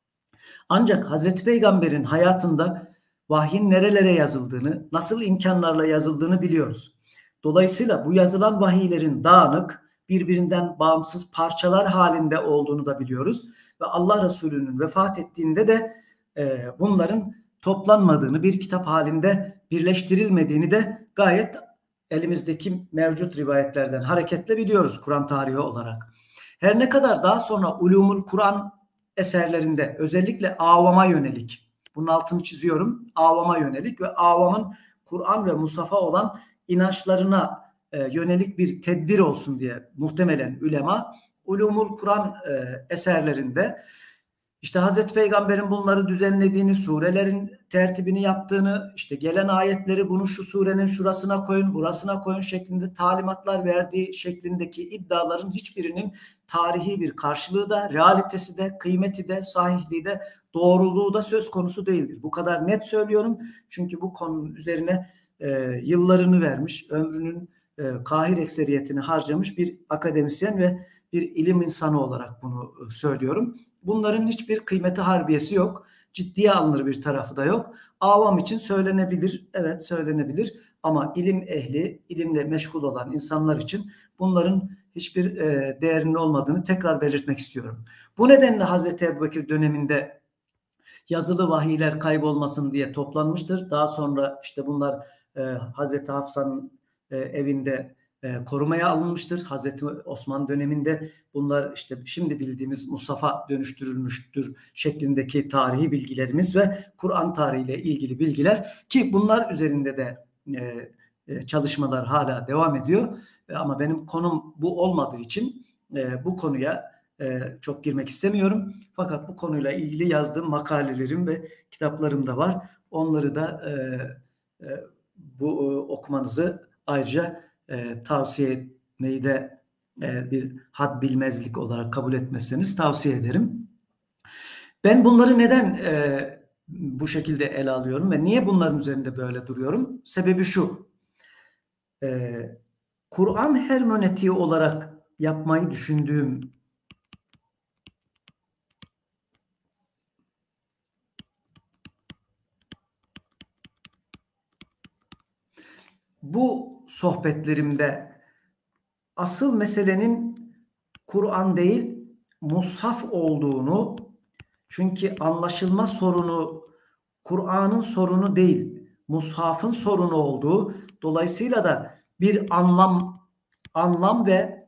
Ancak Hazreti Peygamber'in hayatında vahyin nerelere yazıldığını, nasıl imkanlarla yazıldığını biliyoruz. Dolayısıyla bu yazılan vahiylerin dağınık, birbirinden bağımsız parçalar halinde olduğunu da biliyoruz. Ve Allah Resulü'nün vefat ettiğinde de e, bunların toplanmadığını, bir kitap halinde birleştirilmediğini de gayet elimizdeki mevcut rivayetlerden hareketle biliyoruz Kur'an tarihi olarak. Her ne kadar daha sonra Ulumul Kur'an eserlerinde özellikle avama yönelik, bunun altını çiziyorum, avama yönelik ve avamın Kur'an ve Musaf'a olan inançlarına e, yönelik bir tedbir olsun diye muhtemelen ulema Ulumul Kur'an e, eserlerinde işte Hazreti Peygamber'in bunları düzenlediğini, surelerin tertibini yaptığını, işte gelen ayetleri bunu şu surenin şurasına koyun, burasına koyun şeklinde talimatlar verdiği şeklindeki iddiaların hiçbirinin tarihi bir karşılığı da, realitesi de, kıymeti de, sahihliği de, doğruluğu da söz konusu değildir. Bu kadar net söylüyorum çünkü bu konunun üzerine e, yıllarını vermiş, ömrünün e, kahir ekseriyetini harcamış bir akademisyen ve bir ilim insanı olarak bunu söylüyorum. Bunların hiçbir kıymeti harbiyesi yok. Ciddiye alınır bir tarafı da yok. Avam için söylenebilir. Evet söylenebilir. Ama ilim ehli, ilimle meşgul olan insanlar için bunların hiçbir e, değerinin olmadığını tekrar belirtmek istiyorum. Bu nedenle Hazreti Ebubekir döneminde yazılı vahiyler kaybolmasın diye toplanmıştır. Daha sonra işte bunlar e, Hazreti Hafsa'nın e, evinde e, korumaya alınmıştır. Hazreti Osman döneminde bunlar işte şimdi bildiğimiz Musaf'a dönüştürülmüştür şeklindeki tarihi bilgilerimiz ve Kur'an tarihiyle ilgili bilgiler ki bunlar üzerinde de e, e, çalışmalar hala devam ediyor. E, ama benim konum bu olmadığı için e, bu konuya e, çok girmek istemiyorum. Fakat bu konuyla ilgili yazdığım makalelerim ve kitaplarım da var. Onları da e, e, bu e, okumanızı ayrıca E, tavsiye etmeyi de e, bir had bilmezlik olarak kabul etmezseniz tavsiye ederim. Ben bunları neden e, bu şekilde ele alıyorum ve niye bunların üzerinde böyle duruyorum? Sebebi şu. E, Kur'an hermeneutiği olarak yapmayı düşündüğüm bu sohbetlerimde asıl meselenin Kur'an değil mushaf olduğunu, çünkü anlaşılma sorunu Kur'an'ın sorunu değil, mushafın sorunu olduğu, dolayısıyla da bir anlam anlam ve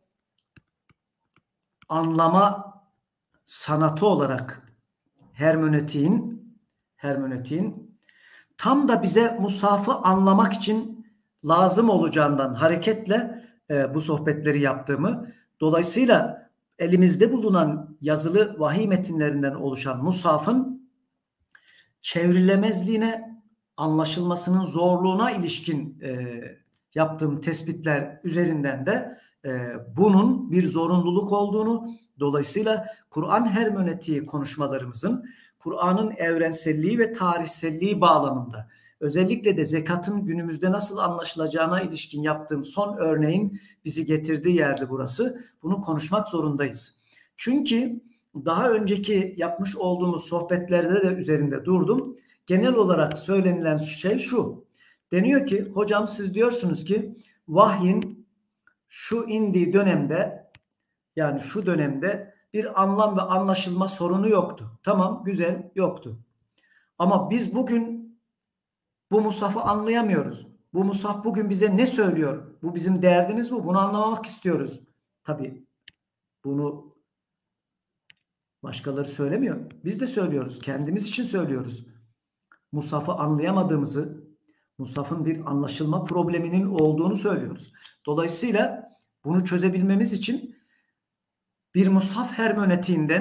anlama sanatı olarak hermeneutiğin hermeneutiğin tam da bize mushafı anlamak için lazım olacağından hareketle e, bu sohbetleri yaptığımı, dolayısıyla elimizde bulunan yazılı vahiy metinlerinden oluşan mushafın çevrilemezliğine, anlaşılmasının zorluğuna ilişkin e, yaptığım tespitler üzerinden de e, bunun bir zorunluluk olduğunu, dolayısıyla Kur'an hermeneutiği konuşmalarımızın Kur'an'ın evrenselliği ve tarihselliği bağlamında özellikle de zekatın günümüzde nasıl anlaşılacağına ilişkin yaptığım son örneğin bizi getirdiği yerde burası. Bunu konuşmak zorundayız. Çünkü daha önceki yapmış olduğumuz sohbetlerde de üzerinde durdum. Genel olarak söylenilen şey şu. Deniyor ki hocam siz diyorsunuz ki vahyin şu indiği dönemde, yani şu dönemde bir anlam ve anlaşılma sorunu yoktu. Tamam, güzel, yoktu. Ama biz bugün bu mushafı anlayamıyoruz. Bu mushaf bugün bize ne söylüyor? Bu bizim derdimiz bu. Bunu anlamak istiyoruz. Tabii bunu başkaları söylemiyor. Biz de söylüyoruz. Kendimiz için söylüyoruz. Mushafı anlayamadığımızı, mushafın bir anlaşılma probleminin olduğunu söylüyoruz. Dolayısıyla bunu çözebilmemiz için bir mushaf hermeneutiğinden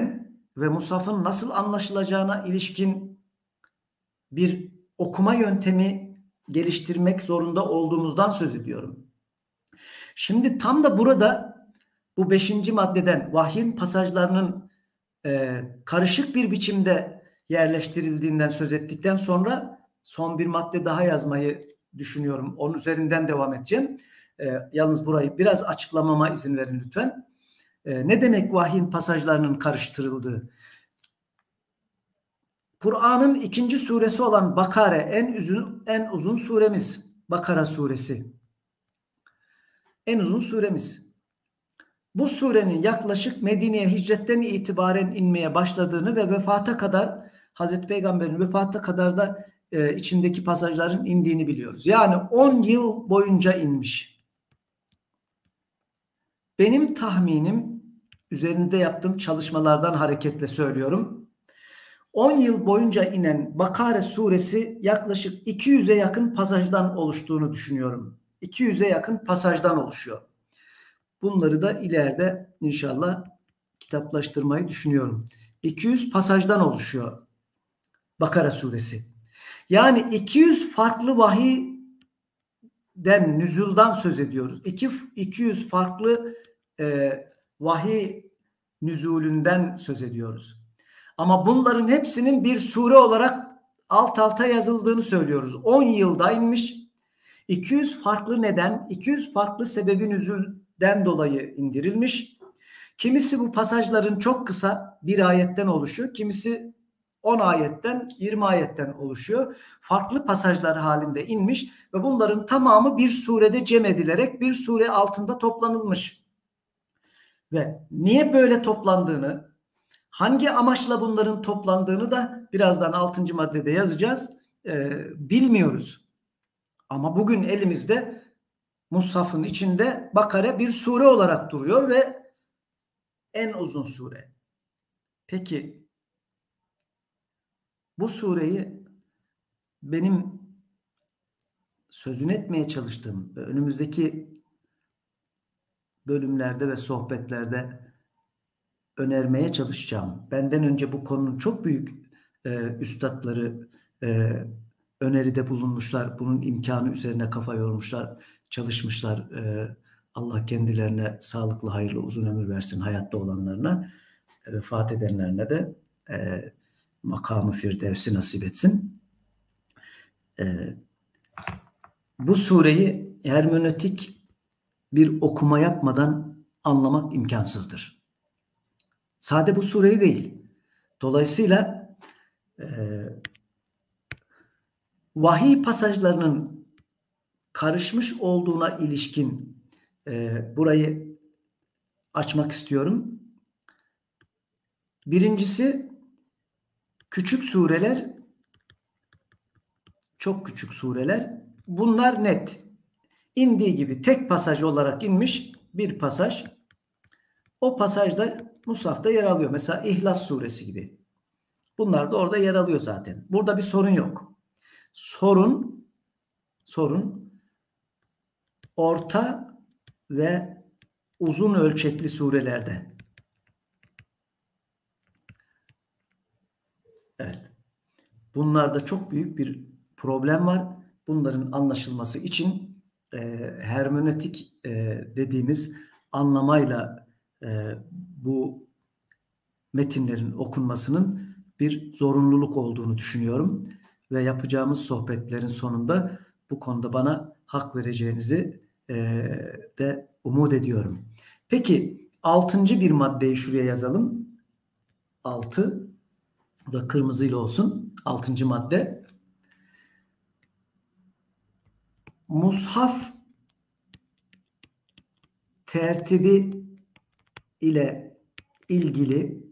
ve Musaf'ın nasıl anlaşılacağına ilişkin bir okuma yöntemi geliştirmek zorunda olduğumuzdan söz ediyorum. Şimdi tam da burada bu beşinci maddeden vahyin pasajlarının e, karışık bir biçimde yerleştirildiğinden söz ettikten sonra son bir madde daha yazmayı düşünüyorum. Onun üzerinden devam edeceğim. E, yalnız burayı biraz açıklamama izin verin lütfen. E, ne demek vahyin pasajlarının karıştırıldığı? Kur'an'ın ikinci suresi olan Bakara en uzun en uzun suremiz. Bakara suresi. En uzun suremiz. Bu surenin yaklaşık Medine'ye hicretten itibaren inmeye başladığını ve vefata kadar Hazreti Peygamber'in vefata kadar da e, içindeki pasajların indiğini biliyoruz. Yani on yıl boyunca inmiş. Benim tahminim, üzerinde yaptığım çalışmalardan hareketle söylüyorum. on yıl boyunca inen Bakara suresi yaklaşık iki yüze yakın pasajdan oluştuğunu düşünüyorum. iki yüze yakın pasajdan oluşuyor. Bunları da ileride inşallah kitaplaştırmayı düşünüyorum. iki yüz pasajdan oluşuyor Bakara suresi. Yani iki yüz farklı vahiyden, nüzuldan söz ediyoruz. iki yüz farklı e, vahiy nüzulünden söz ediyoruz. Ama bunların hepsinin bir sure olarak alt alta yazıldığını söylüyoruz. on yılda inmiş. iki yüz farklı neden, iki yüz farklı sebebi nüzulden dolayı indirilmiş. Kimisi bu pasajların çok kısa bir ayetten oluşuyor. Kimisi on ayetten, yirmi ayetten oluşuyor. Farklı pasajlar halinde inmiş ve bunların tamamı bir surede cem edilerek bir sure altında toplanılmış. Ve niye böyle toplandığını, hangi amaçla bunların toplandığını da birazdan altıncı maddede yazacağız. Ee, bilmiyoruz. Ama bugün elimizde Mushaf'ın içinde Bakara bir sure olarak duruyor ve en uzun sure. Peki bu sureyi benim sözünü etmeye çalıştığım ve önümüzdeki bölümlerde ve sohbetlerde önermeye çalışacağım. Benden önce bu konunun çok büyük e, üstadları e, öneride bulunmuşlar. Bunun imkanı üzerine kafa yormuşlar, çalışmışlar. E, Allah kendilerine sağlıklı, hayırlı, uzun ömür versin hayatta olanlarına. E, vefat edenlerine de e, makamı firdevsi nasip etsin. E, bu sureyi hermenötik bir okuma yapmadan anlamak imkansızdır. Sade bu sureyi değil. Dolayısıyla e, vahiy pasajlarının karışmış olduğuna ilişkin e, burayı açmak istiyorum. Birincisi küçük sureler, çok küçük sureler. Bunlar net. İndiği gibi tek pasaj olarak inmiş bir pasaj. O pasajda Mushaf'ta yer alıyor. Mesela İhlas suresi gibi. Bunlar da orada yer alıyor zaten. Burada bir sorun yok. Sorun sorun orta ve uzun ölçekli surelerde. Evet. Bunlarda çok büyük bir problem var. Bunların anlaşılması için e, hermenötik e, dediğimiz anlamayla e, bu metinlerin okunmasının bir zorunluluk olduğunu düşünüyorum. Ve yapacağımız sohbetlerin sonunda bu konuda bana hak vereceğinizi e, de umut ediyorum. Peki altıncı bir maddeyi şuraya yazalım. Altı. Bu da kırmızıyla olsun. Altıncı madde. Mushaf tertibi ile ilgili,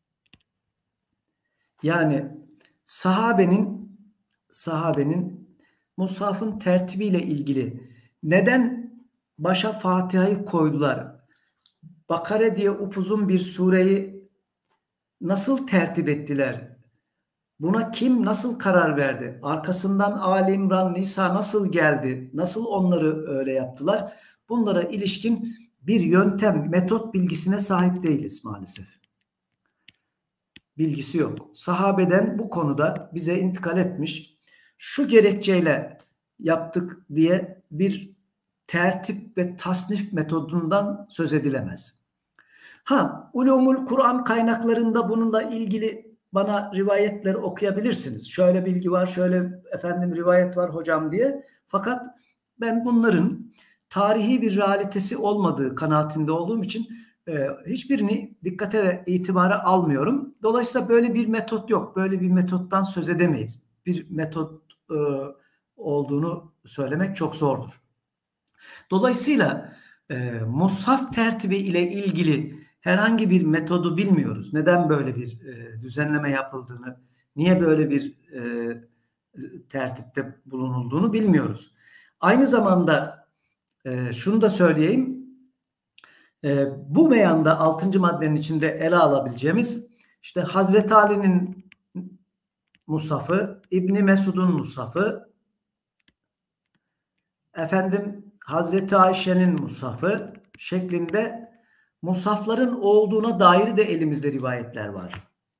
yani sahabenin sahabenin Mushaf'ın tertibiyle ilgili neden başa Fatiha'yı koydular? Bakara diye upuzun bir sureyi nasıl tertip ettiler? Buna kim nasıl karar verdi? Arkasından Ali İmran, Nisa nasıl geldi? Nasıl onları öyle yaptılar? Bunlara ilişkin bir yöntem, metot bilgisine sahip değiliz maalesef. bilgisi yok. Sahabeden bu konuda bize intikal etmiş, şu gerekçeyle yaptık diye bir tertip ve tasnif metodundan söz edilemez. Ha, Ulumul Kur'an kaynaklarında bununla ilgili bana rivayetleri okuyabilirsiniz. Şöyle bilgi var, şöyle efendim rivayet var hocam diye. Fakat ben bunların tarihi bir realitesi olmadığı kanaatinde olduğum için e, hiçbirini dikkate ve itibara almıyorum. Dolayısıyla böyle bir metot yok. Böyle bir metottan söz edemeyiz. Bir metot e, olduğunu söylemek çok zordur. Dolayısıyla e, mushaf tertibi ile ilgili herhangi bir metodu bilmiyoruz. Neden böyle bir e, düzenleme yapıldığını, niye böyle bir e, tertipte bulunulduğunu bilmiyoruz. Aynı zamanda e, şunu da söyleyeyim. E, bu meyanda altıncı maddenin içinde ele alabileceğimiz işte Hazreti Ali'nin mushafı, İbni Mesud'un mushafı, efendim Hazreti Ayşe'nin mushafı şeklinde mushafların olduğuna dair de elimizde rivayetler var.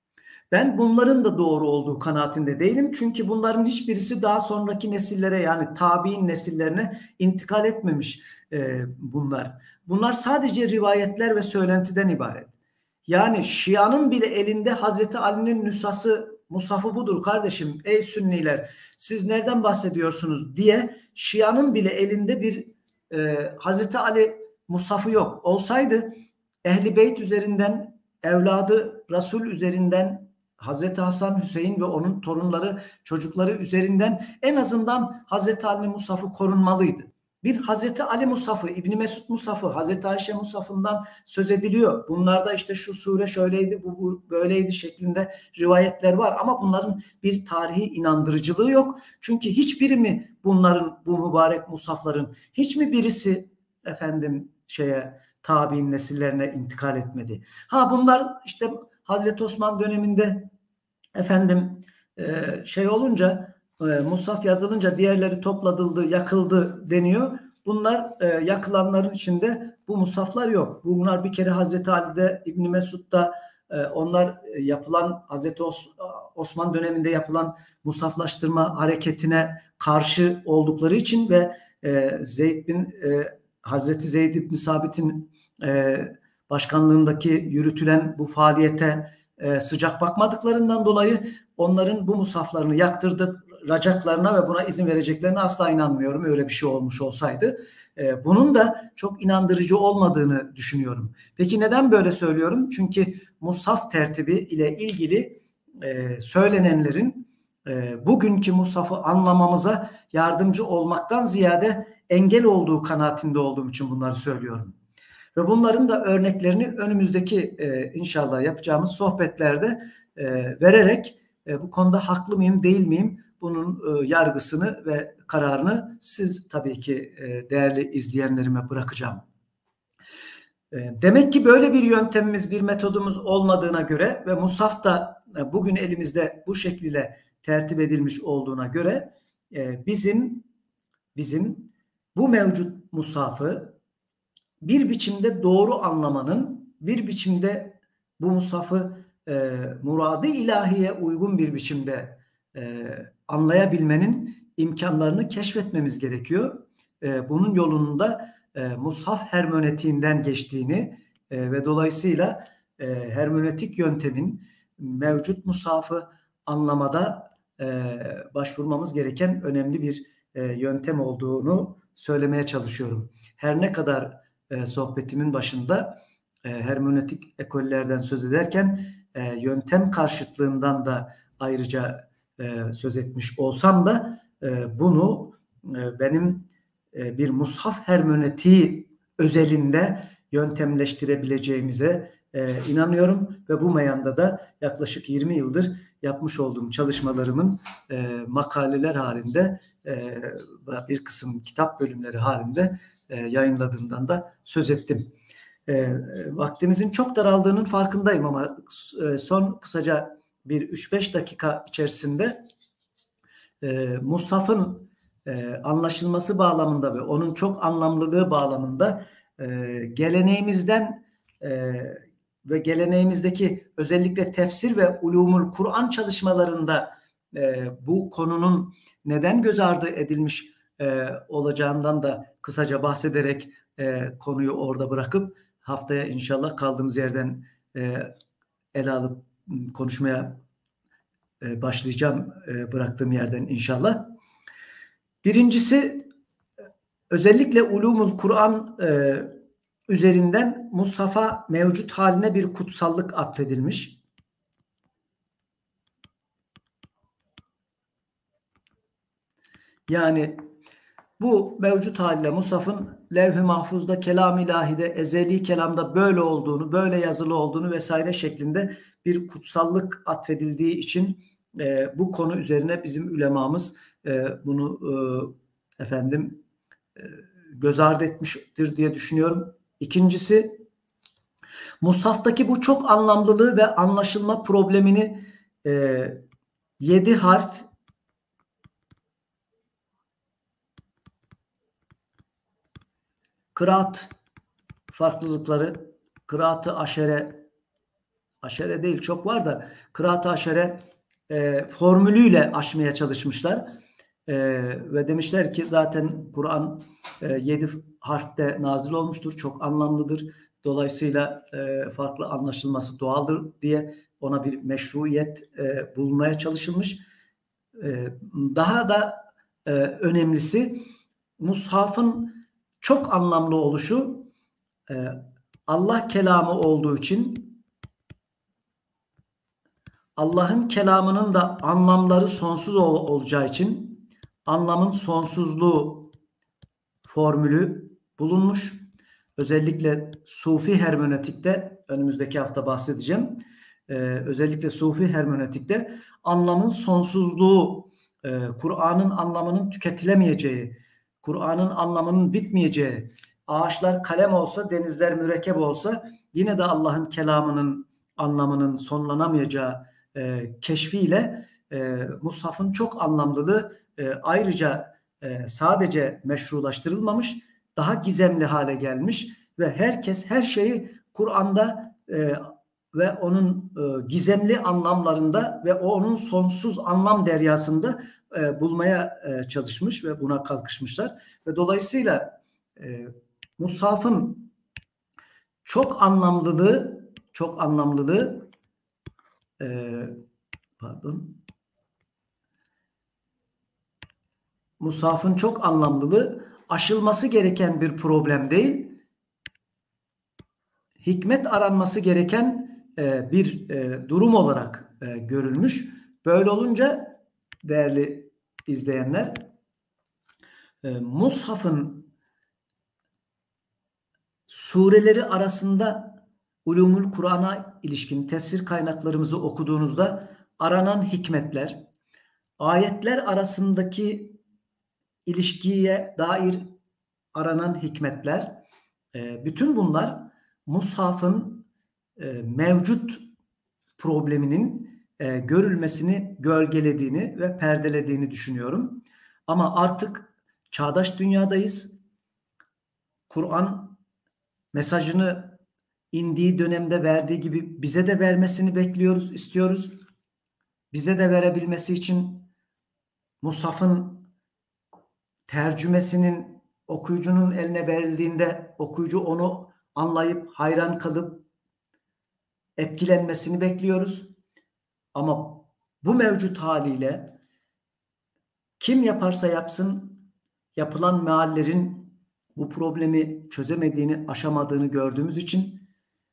Ben bunların da doğru olduğu kanaatinde değilim. Çünkü bunların hiçbirisi daha sonraki nesillere, yani tabi'in nesillerine intikal etmemiş e, bunlar. Bunlar sadece rivayetler ve söylentiden ibaret. Yani Şia'nın bile elinde Hazreti Ali'nin nüshası, mushafı budur kardeşim, ey Sünniler siz nereden bahsediyorsunuz diye Şia'nın bile elinde bir e, Hazreti Ali mushafı yok. Olsaydı Ehl-i Beyt üzerinden, evladı Resul üzerinden, Hazreti Hasan, Hüseyin ve onun torunları, çocukları üzerinden en azından Hazreti Ali'nin mushafı korunmalıydı. Bir Hazreti Ali mushafı, İbni Mesud mushafı, Hazreti Ayşe mushafından söz ediliyor. Bunlarda işte şu sure şöyleydi, bu, bu böyleydi şeklinde rivayetler var ama bunların bir tarihi inandırıcılığı yok. Çünkü hiçbiri mi bunların, bu mübarek mushafların hiç mi birisi efendim şeye, tabi'in nesillerine intikal etmedi? Ha, bunlar işte Hazreti Osman döneminde efendim e, şey olunca, e, mushaf yazılınca diğerleri topladıldı, yakıldı deniyor. Bunlar e, yakılanların içinde bu mushaflar yok. Bunlar bir kere Hazreti Ali'de, İbni Mesud'da e, onlar e, yapılan Hazreti Os Osman döneminde yapılan mushaflaştırma hareketine karşı oldukları için ve e, Zeyd bin e, Hazreti Zeyd bin Sabit'in e, başkanlığındaki yürütülen bu faaliyete e, sıcak bakmadıklarından dolayı onların bu mushaflarını yaktıracaklarına ve buna izin vereceklerine asla inanmıyorum. Öyle bir şey olmuş olsaydı. E, bunun da çok inandırıcı olmadığını düşünüyorum. Peki neden böyle söylüyorum? Çünkü mushaf tertibi ile ilgili e, söylenenlerin e, bugünkü mushafı anlamamıza yardımcı olmaktan ziyade engel olduğu kanaatinde olduğum için bunları söylüyorum. Ve bunların da örneklerini önümüzdeki e, inşallah yapacağımız sohbetlerde e, vererek e, bu konuda haklı mıyım değil miyim bunun e, yargısını ve kararını siz tabii ki e, değerli izleyenlerime bırakacağım. E, demek ki böyle bir yöntemimiz, bir metodumuz olmadığına göre ve mushaf da e, bugün elimizde bu şekilde tertip edilmiş olduğuna göre e, bizim bizim bu mevcut mushafı bir biçimde doğru anlamanın, bir biçimde bu mushafı e, muradı ilahiye uygun bir biçimde e, anlayabilmenin imkanlarını keşfetmemiz gerekiyor. E, bunun yolunun da e, mushaf hermenötiğinden geçtiğini e, ve dolayısıyla e, hermenötik yöntemin mevcut mushafı anlamada e, başvurmamız gereken önemli bir e, yöntem olduğunu söylemeye çalışıyorum. Her ne kadar e, sohbetimin başında e, hermenötik ekollerden söz ederken e, yöntem karşıtlığından da ayrıca e, söz etmiş olsam da e, bunu e, benim e, bir mushaf hermenötiği özelinde yöntemleştirebileceğimize e, inanıyorum ve bu meyanda da yaklaşık yirmi yıldır yapmış olduğum çalışmalarımın e, makaleler halinde e, bir kısım kitap bölümleri halinde e, yayınladığımdan da söz ettim. E, vaktimizin çok daraldığının farkındayım ama e, son kısaca bir üç beş dakika içerisinde e, mushafın e, anlaşılması bağlamında ve onun çok anlamlılığı bağlamında e, geleneğimizden e, ve geleneğimizdeki özellikle tefsir ve ulumul Kur'an çalışmalarında e, bu konunun neden göz ardı edilmiş e, olacağından da kısaca bahsederek e, konuyu orada bırakıp haftaya inşallah kaldığımız yerden e, ele alıp konuşmaya e, başlayacağım e, bıraktığım yerden inşallah. Birincisi, özellikle ulumul Kur'an e, üzerinden Mushaf'a mevcut haline bir kutsallık atfedilmiş. Yani bu mevcut haliyle Mushaf'ın Levh-i Mahfuz'da, Kelam-ı İlahi'de, ezeli kelamda böyle olduğunu, böyle yazılı olduğunu vesaire şeklinde bir kutsallık atfedildiği için e, bu konu üzerine bizim ulemamız e, bunu e, efendim e, göz ardı etmiştir diye düşünüyorum. İkincisi, Mushaf'taki bu çok anlamlılığı ve anlaşılma problemini e, yedi harf kıraat farklılıkları, kıraat-ı aşere, aşere değil çok var da kıraat-ı aşere e, formülüyle aşmaya çalışmışlar. E, ve demişler ki zaten Kur'an e, yedi harfte nazil olmuştur, çok anlamlıdır. Dolayısıyla e, farklı anlaşılması doğaldır diye ona bir meşruiyet e, bulunmaya çalışılmış. E, daha da e, önemlisi Mushaf'ın çok anlamlı oluşu e, Allah kelamı olduğu için Allah'ın kelamının da anlamları sonsuz ol, olacağı için anlamın sonsuzluğu formülü bulunmuş. Özellikle Sufi hermenötikte, önümüzdeki hafta bahsedeceğim. Ee, özellikle Sufi hermenötikte anlamın sonsuzluğu, e, Kur'an'ın anlamının tüketilemeyeceği, Kur'an'ın anlamının bitmeyeceği, ağaçlar kalem olsa, denizler mürekkep olsa yine de Allah'ın kelamının anlamının sonlanamayacağı e, keşfiyle e, Mushaf'ın çok anlamlılığı e, ayrıca e, sadece meşrulaştırılmamış, daha gizemli hale gelmiş ve herkes her şeyi Kur'an'da e, ve onun e, gizemli anlamlarında ve onun sonsuz anlam deryasında e, bulmaya e, çalışmış ve buna kalkışmışlar. Ve dolayısıyla e, Mushaf'ın çok anlamlılığı çok anlamlılığı e, pardon Mushaf'ın çok anlamlılığı aşılması gereken bir problem değil, hikmet aranması gereken e, bir e, durum olarak e, görülmüş. Böyle olunca değerli izleyenler, e, Mushaf'ın sureleri arasında ulumul Kur'an'a ilişkin tefsir kaynaklarımızı okuduğunuzda aranan hikmetler, ayetler arasındaki ilişkiye dair aranan hikmetler, e, bütün bunlar Mushaf'ın e, mevcut probleminin e, görülmesini gölgelediğini ve perdelediğini düşünüyorum. Ama artık çağdaş dünyadayız. Kur'an mesajını indiği dönemde verdiği gibi bize de vermesini bekliyoruz, istiyoruz. Bize de verebilmesi için Mushaf'ın tercümesinin okuyucunun eline verildiğinde okuyucu onu anlayıp hayran kalıp etkilenmesini bekliyoruz. Ama bu mevcut haliyle kim yaparsa yapsın yapılan meallerin bu problemi çözemediğini, aşamadığını gördüğümüz için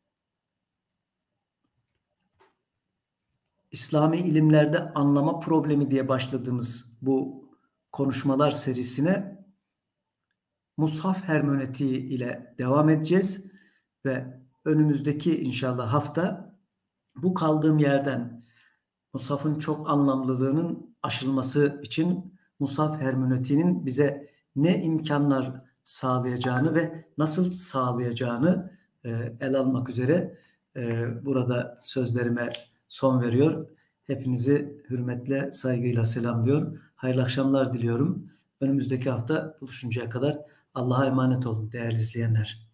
İslami ilimlerde anlama problemi diye başladığımız bu konuşmalar serisine Mushaf hermenötiği ile devam edeceğiz ve önümüzdeki inşallah hafta bu kaldığım yerden Mushaf'ın çok anlamlılığının aşılması için Mushaf hermenötiğinin bize ne imkanlar sağlayacağını ve nasıl sağlayacağını e, ele almak üzere e, burada sözlerime son veriyor. Hepinizi hürmetle, saygıyla selamlıyor. Hayırlı akşamlar diliyorum. Önümüzdeki hafta buluşuncaya kadar Allah'a emanet olun değerli izleyenler.